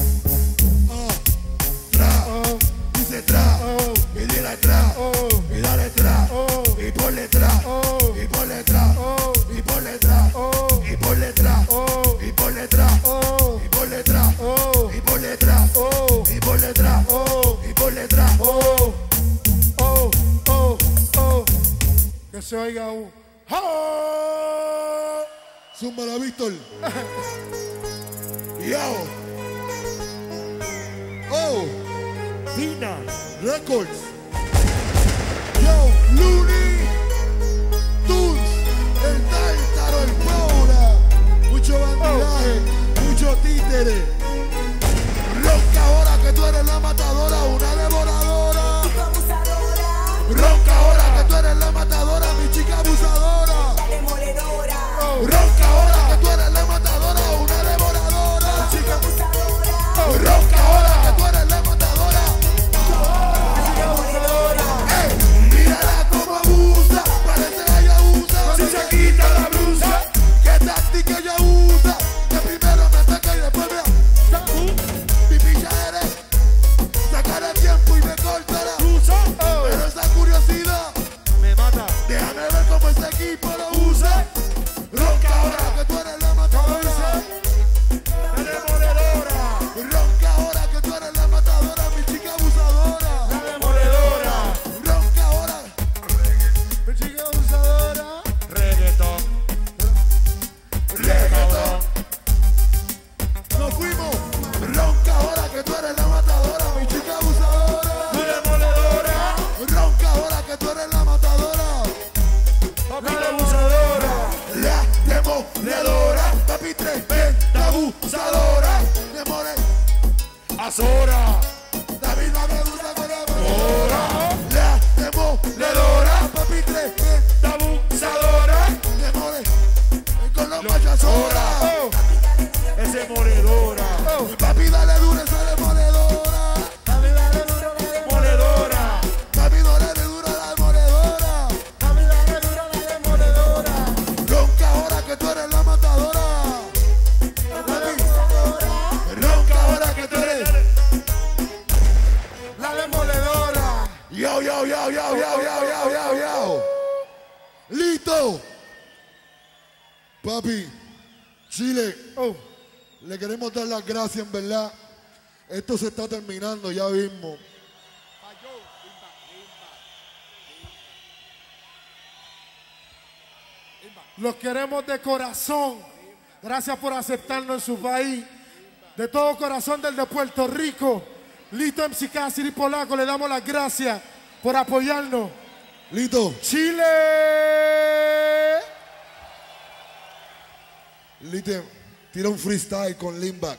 Tra, Oh, dice tra, oh, y dile tra, oh, y dale tra, oh, y ponle tra, oh, y ponle tra, oh, y ponle tra, oh, y ponle tra, oh, y ponle tra, oh, y ponle tra, oh, y ponle tra, oh, y ponle tra, oh, y ponle tra. oh, oh, oh, oh. Que se oiga un oh. Zúmbala, Víctor. Yo. Oh, Pina. Records. Yo, Looney Tunes, el Tártaro, el Paula. Mucho bandidaje, mucho títere. Ronca ahora que tú eres la matadora, una devoradora. Ronca ahora que tú eres la matadora, mi chica abusadora. Ronca ahora que tú eres la matadora, una devoradora. Ronca ahora que tú eres la matadora. Mírala como abusa, parece que ella usa. Si se quita la blusa. ¿Qué táctica ella usa? Que primero me ataca y después me mi picha eres. Sacar el tiempo y me cortará. Pero esa curiosidad Me mata. déjame ver cómo ese equipo lo usa. Ronca ahora que tú eres la matadora. La demoledora. Ronca ahora que tú eres la matadora, mi chica abusadora. La demoledora. Ronca ahora. Mi chica abusadora. Reggaetón. Reggaetón. Nos fuimos. Ronca ahora que tú eres la matadora, mi chica abusadora. La demoledora. Ronca ahora que tú eres la matadora. La abusadora. La demoledora. Papi 3 abusadora. Demore. Azora. La misma medusa con la demoledora. La demoledora. Papi 3 La abusadora. demore. Con los payasoras. Es demoledora. Papi dale duro esa demoledora. Demoledora. Papi dale duro a la demoledora. Ronca ahora que tú eres la matadora. Papi. Ronca ahora que tú eres Lito. Papi, Chile, le queremos dar las gracias, en verdad. Esto se está terminando ya mismo. Los queremos de corazón. Gracias por aceptarnos en su país. De todo corazón del de Puerto Rico. Lito MCK, Siri Polaco, le damos las gracias por apoyarnos. Lito. Chile. Lito, tira un freestyle con Leanback.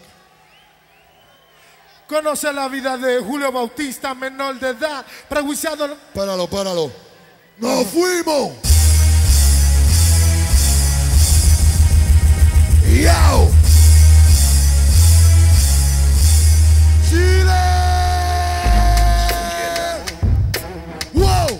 Conoce la vida de Julio Bautista, menor de edad, prejuiciado. Páralo. ¡Nos fuimos! ¡Yao! ¡Chile! ¡Wow!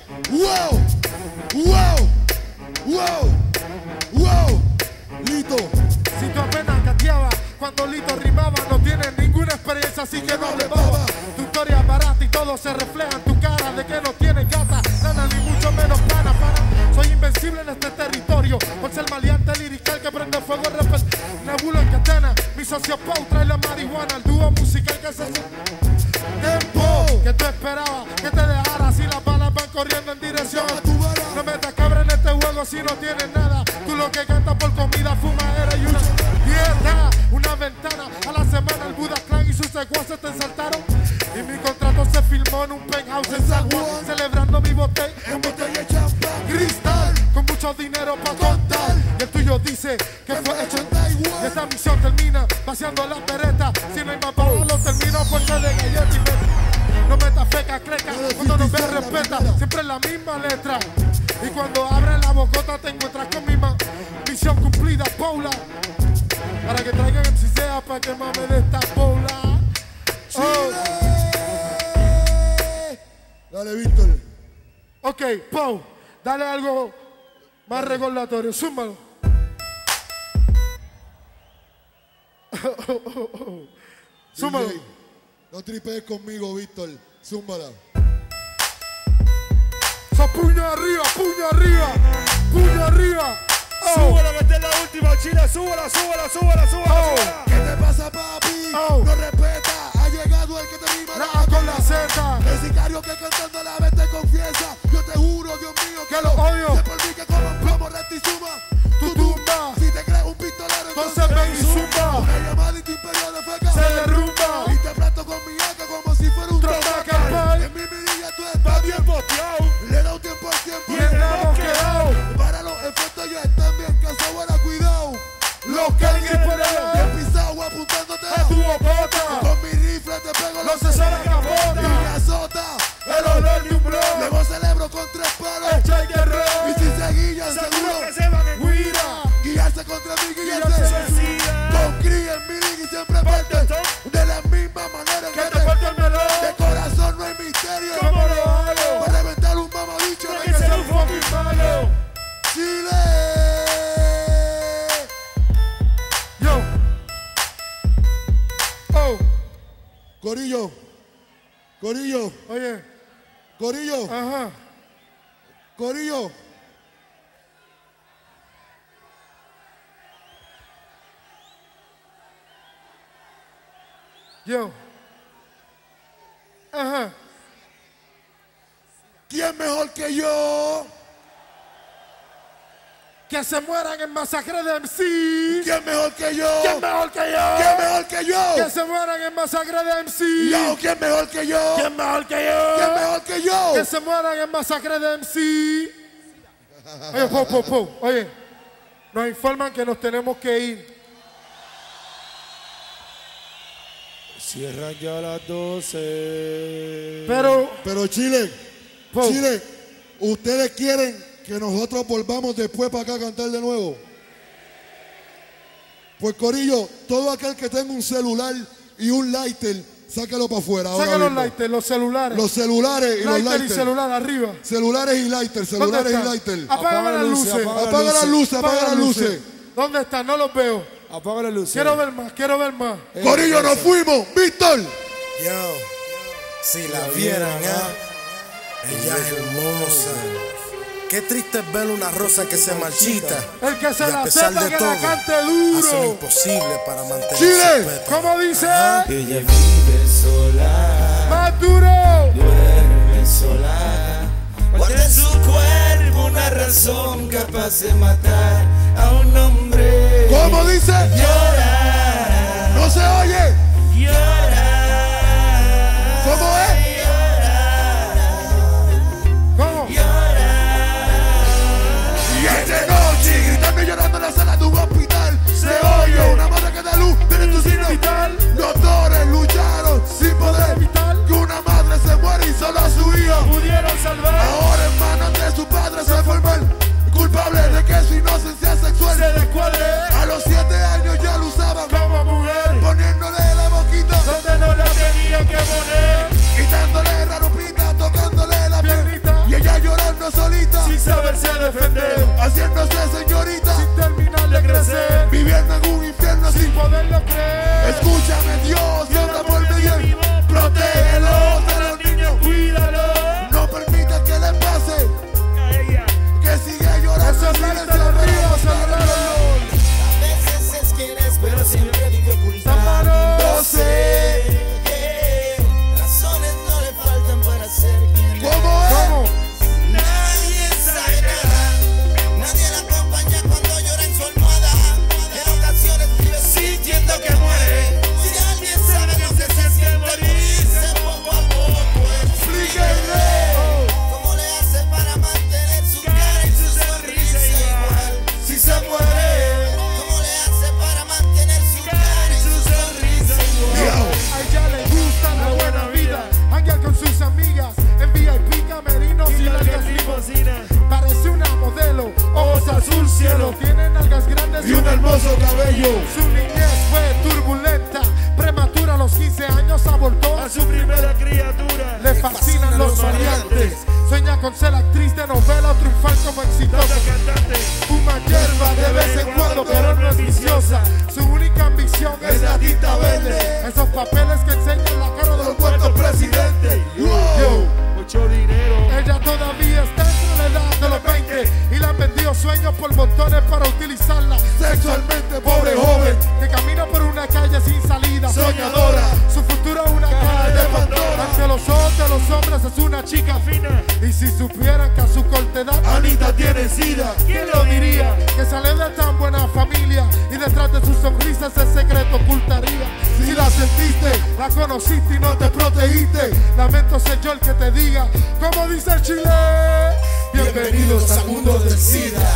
Lito. Si tú apenas cateaba cuando Lito rimaba, no tienes ninguna experiencia, así que no le baba. Tu historia es barata y todo se refleja en tu cara de que no tienes gata, nada ni mucho menos pana. Soy invencible en este territorio por ser maleante lirical que prende fuego el repente. Nebulo en Catena, mi socio Pau trae la marihuana, el dúo musical que se hace. Tempo, que tú esperabas que te dejara así las balas van corriendo en dirección a tu bala. No metas cabra en este juego si no tienes nada. Tú lo que cantas por comida, fumadera y una dieta. Una ventana a la semana el Buda Clan y sus secuaces te ensaltaron. Y mi contrato se filmó en un penthouse en San Juan, celebrando mi botella En botella de champán. cristal, con mucho dinero para contar. Y el tuyo dice que fue hecho en Taiwán. Y esta misión termina vaciando la pereta. Si no hay más balas, lo termino a fuerza de galleta y meta. No metas feca, creca, cuando nos ves respeta. Siempre la misma letra. Y cuando abres la bocota te encuentras con mi misión cumplida, Paula. Para que traigan MCCA para que mame de esta Paula. Dale, Víctor. Ok, Pau, dale algo más recordatorio. Súmalo. Súmalo. DJ, no tripees conmigo, Víctor. Zúmbala. Puño arriba, puño arriba, puño arriba. Súbala, que esta es la última, Chile. Súbala. ¿Qué te pasa, papi? No respeta. Ha llegado el que te rima Nada con la Z. El sicario que cantando a la vez te confiesa. Yo te juro, Dios mío, Que lo odio. Que por mí que como plomo rectisuma. Tu tumba. Si te crees un pistolero, Entonces ven y zumba. Una llamadita imperial de feca. Se derrumba. Y te plato con mi AK como si fuera un Trotaca, pal. En mi mirilla tú estás bien Boteado. Le da un tiempo al tiempo. Y hemos quedado. Para los efectos ya están bien casados, ahora cuidado. Los que alguien por allá. Bien pisado apuntándote. A tu bocota. Con mi rifle te pego Los sensores y capota. me azota. El olor de un bro. Luego celebro con 3 palos. Echa el guerrero. Y si se guillan, Seguro seguro. que se van en Guira. Guiarse contra mí, Guiarse guiarse. suicida. Con cría en mi liga y siempre parte. De la misma manera Que que te falta el melón. de corazón no hay misterio. ¿Cómo lo hago? Para reventar un mamabicho no hay Hay que ser un fucking malo. Chile. Yo. Oh. Corillo. Oye. Ajá. Corillo. Yo. Ajá. ¿Quién mejor que yo? Que se mueran en masacre de MC. ¿Quién mejor que yo? ¿Quién mejor que yo? ¿Quién mejor que yo? Que se mueran en masacre de MC. Yo, ¿quién mejor que yo? ¿Quién mejor que yo? ¿Quién mejor que yo? Que se mueran en masacre de MC. Oye, po. Oye, nos informan que nos tenemos que ir. Cierran ya a las 12. Pero Chile, Po. Chile, ¿ustedes quieren que nosotros volvamos después para acá a cantar de nuevo? Pues Corillo, todo aquel que tenga un celular y un lighter, sáquelo para afuera. ahora Saca los mismo. lighters, los celulares. Los celulares y los Lighter y lighters. celular arriba. Celulares y lighters, ¿Dónde celulares y están? lighters. Apágame las luces. Apaga las luces, apaga las luces. ¿Dónde están? No los veo. Apaga la luz. Quiero ver más. Corillo, nos fuimos. Víctor. Yo, si la vieran, ella es hermosa. Qué triste es ver una rosa que se marchita. El que se Y a la pesar sepa de que todo, la cante hace lo duro. imposible para mantener Chile, su peto. ¿cómo dice? Ajá. Ella vive sola, Más duro. duerme sola. Guarda en su cuerpo una razón capaz de matar a un hombre. ¿Cómo dice? Llora, No se oye. llora. ¿Cómo es? ¿Cómo? Y él llegó, chi, gritando y llorando en la sala de un hospital. Se oye una madre que da luz, tiene tu signo vital. Doctores lucharon sin poder evitar que una madre se muera y solo a su hijo Pudieron salvar. ahora en manos de su padre se fue el culpable de que su inocencia sexual Se descuadre a los 7 años ya lo usaban, como mujer. poniéndole la boquita, Donde no la tenían que poner. quitándole la ropita, tocándole la piel Piernita. y ella llorando solita, Sin saberse defender. haciéndose señorita, Sin terminar de crecer. viviendo en un infierno sin Sin poderlo creer. Escúchame Dios, obra por mi bien, protégelos de los niños, Cuídalo. no permita que le pase, que siga llorando Eso en es silencio, de los pero ríos, no San sabe Lorenzo. dolor. A veces es quien es, pero siempre vive San ocultando. Mano. Razones no le faltan para ser quien es. ¿Cómo es? ¿Cómo? Nadie sabe nada, nadie la acompaña cuando llora en su almohada. En ocasiones vive sintiendo que muere. Si alguien sabe lo que se siente morirse poco a poco, Explíquenle. ¿cómo le hace para mantener su cara y su sonrisa igual? Si se muere, ¿Cómo le hace para mantener su cara y su sonrisa igual? A ella le gusta la buena vida. Hangar con sus amigas en VIP, camerinos y largas limusinas. Parece una modelo, ojos azul cielo. Tiene nalgas grandes y un hermoso cabello. Su niñez fue turbulenta. Prematura a los 15 años abortó a su primera criatura. Le fascinan los variantes. Sueña con ser actriz de novela o triunfar como exitosa cantante. Fuma hierba de vez en cuando, pero no es viciosa. Su única ambición es la tinta verde. Esos papeles que enseñan la cara de los muertos presidentes. Yo, mucho dinero. Ella todavía está entre la edad de los 20 y le han vendido sueños por montones para utilizarla Sexualmente pobre joven, que camina por una calle sin salida, soñadora, su futuro es una caja de Pandora. Ante los ojos de los hombres es una chica fina. Y si supieran que a su corta edad Anita tiene sida. ¿quién lo diría? Que sale de tan buena familia y detrás de su sonrisa ese secreto ocultaría. Si la sentiste, la conociste y no te protegiste, lamento ser yo el que te diga, como dice el Chile. Bienvenidos al mundo del SIDA.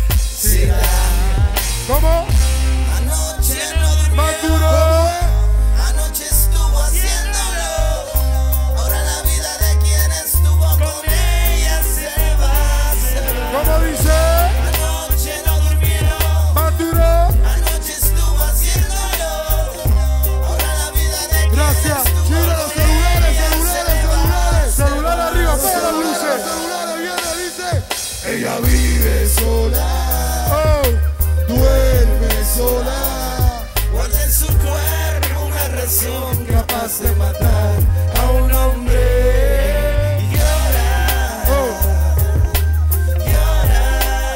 ¿Cómo? Anoche no durmió, Más duro. anoche estuvo haciéndolo. Ahora la vida de quien estuvo con ella se va a cerrar. ¿Cómo dice? Anoche no durmió, Más duro. anoche estuvo haciéndolo. Ahora la vida de quien Gracias. estuvo Chile, los con celulares, ella celulares, se va a celulares. Celular arriba, apaga las luces. Celulares, viene, dice. Ella vive sola, Oh. duerme sola. Guarda en su cuerpo una razón capaz de matar a un hombre. Y llora, Oh. llora,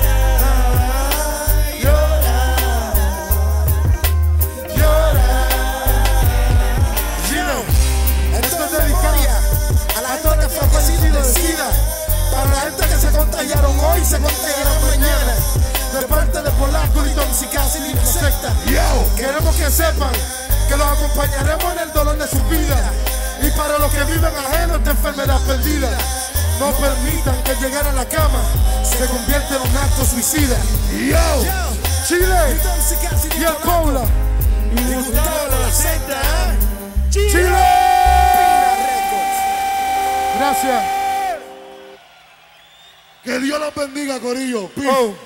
Esto es dedicado a la gente que fue fallecido de SIDA, para la gente que se contagiaron hoy y se contagiaron mañana, de parte de Polaco, Litomicas y Liposecta. Yo, Queremos que sepan que los acompañaremos en el dolor de sus vidas, y para los que viven ajenos de enfermedad perdida, no permitan que llegar a la cama se convierta en un acto suicida. yo, Chile y el Paula. Chile. Gracias. que Dios los bendiga, Corillo. Peace. Oh.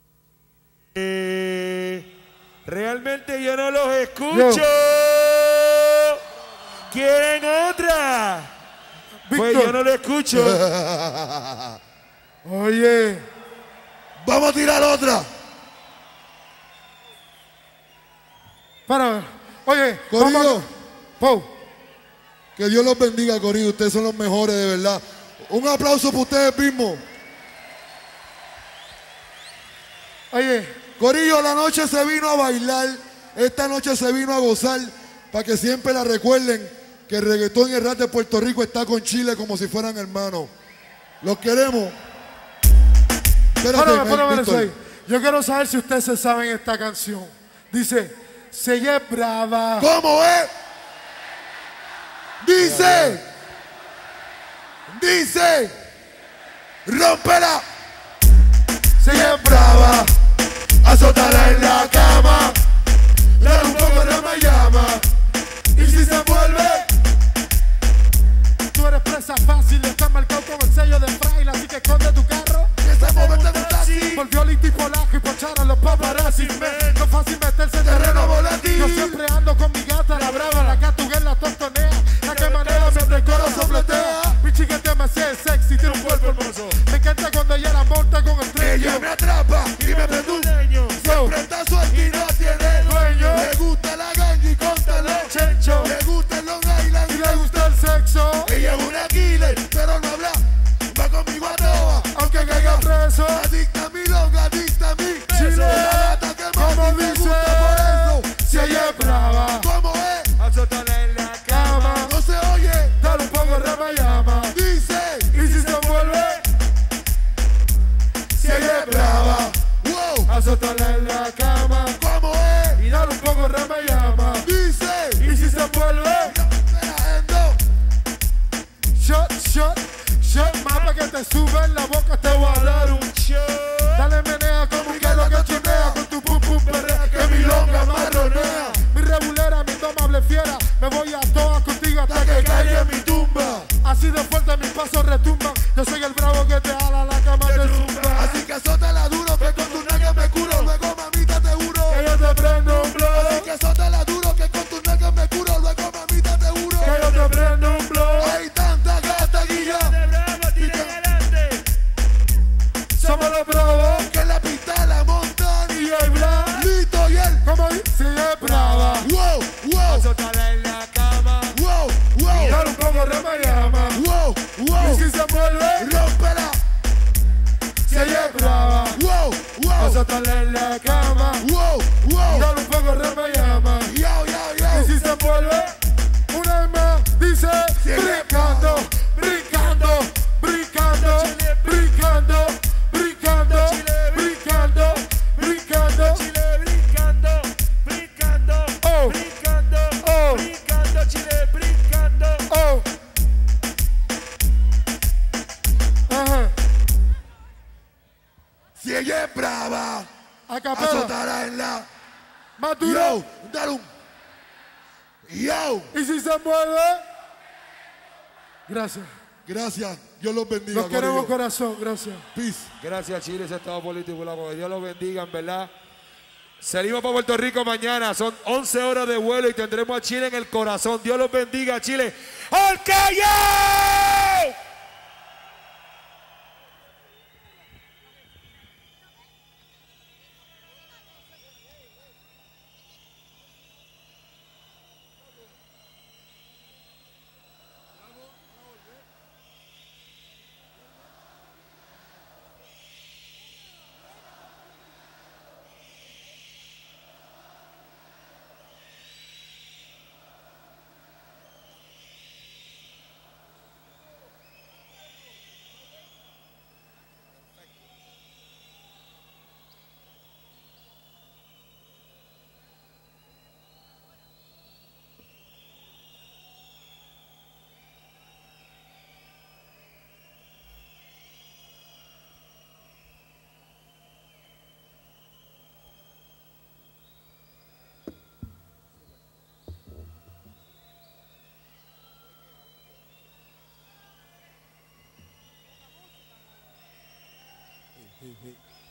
Realmente yo no los escucho. ¿Quieren otra? Pues Víctor. yo no lo escucho. Oye, Vamos a tirar otra. para. Oye, Corillo. vamos a- Pau. Que Dios los bendiga, Corillo. Ustedes son los mejores, de verdad. Un aplauso para ustedes mismos. Oye, Corillo, la noche se vino a bailar. Esta noche se vino a gozar. Para que siempre la recuerden que el reggaetón y el rap de Puerto Rico está con Chile como si fueran hermanos. Los queremos. Espérate, espérame, Víctor. eso ahí. Yo quiero saber si ustedes se saben esta canción. Dice, se es brava. ¿Cómo es? Dice. Dice. Rómpela. Se es Brava. Azótala en la cama. Dale un poco de me llama. Y si se vuelve. Tú eres presa fácil, estás marcado con el sello de fraile, así que esconde tu carro. Que se moverte en un taxi. Volvió Liti Polaco y pocharon los paparazzi. No es fácil meterse en terreno volátil. Yo siempre ando con mi gata, la brava, la catuguela, la tostonea. La que maneja mientras el coro sopletea. Mi chiquete me hace sexy, tiene un cuerpo hermoso. Me encanta cuando ella la monta con el tren. Ella me atrapa y me prende un leño. Siempre está suelta y no tiene dueño. Le gusta la ganga y contalo. Chencho. Le gusta el Long Island Y le gusta el sexo, Ella es una killer, pero no habla. Va conmigo a toa. aunque caiga preso. Adicta a mi long, adicta a mi Chile. La gata que más Como a ti te dice, gusta por eso. si ella es brava, ¿Cómo es? azótala en la cama. No se oye. Dale un poco de me llama. Dice. Y si se envuelve, si ella es brava, Wow. azótala en la cama. ¿Cómo es? Y dale un poco de me llama. Dice. Y si se envuelve, shot, shot, shot. Más pa' que te sube en la boca, te voy a dar un shot. Dale menea como un galo que chonea con tu pum pum perrea que mi longa marronea. Mi regulera, mi domable fiera, me voy a todas contigo hasta que caiga en mi tumba. Así de fuerte mis pasos retumban, yo soy el bravo que te ala la cama de zumba. Así que azótala duro que con tu nalga me curo. Luego mamita te juro. Que yo te prendo un Así blow, que azótala duro que con tu nalga me curo. Luego mamita te juro. que yo te prendo un blow. Hay tanta gata guilla Somos los bravos que la pista la montan. y el blanco. Lito y él. Como dice es brava, Wow, wow, azótala en la cama. wow, Y wow, dale un poco de me llama. wow, Y wow. si se envuelve, Rómpela. si ella es brava, Wow, wow, azótala en la cama. wow, Y wow. dale un poco de me llama. Yo, yo, Y yo. si se envuelve, una vez más, dice brincando, brincando, brincando, brincando, brincando, brincando, brincando, oh, oh, oh. Ajá, Si ella es brava, a capela, azótala en la. más duro. Yo, dale un. Yo. Y si se mueve, gracias. Gracias. Dios los bendiga. Los queremos Corillo. corazón, gracias. Peace. Gracias, Chile, ese estado político. Que Dios los bendiga, en verdad. Salimos para Puerto Rico mañana. Son 11 horas de vuelo y tendremos a Chile en el corazón. Dios los bendiga, Chile. ¡Al Callao! Hey, hey.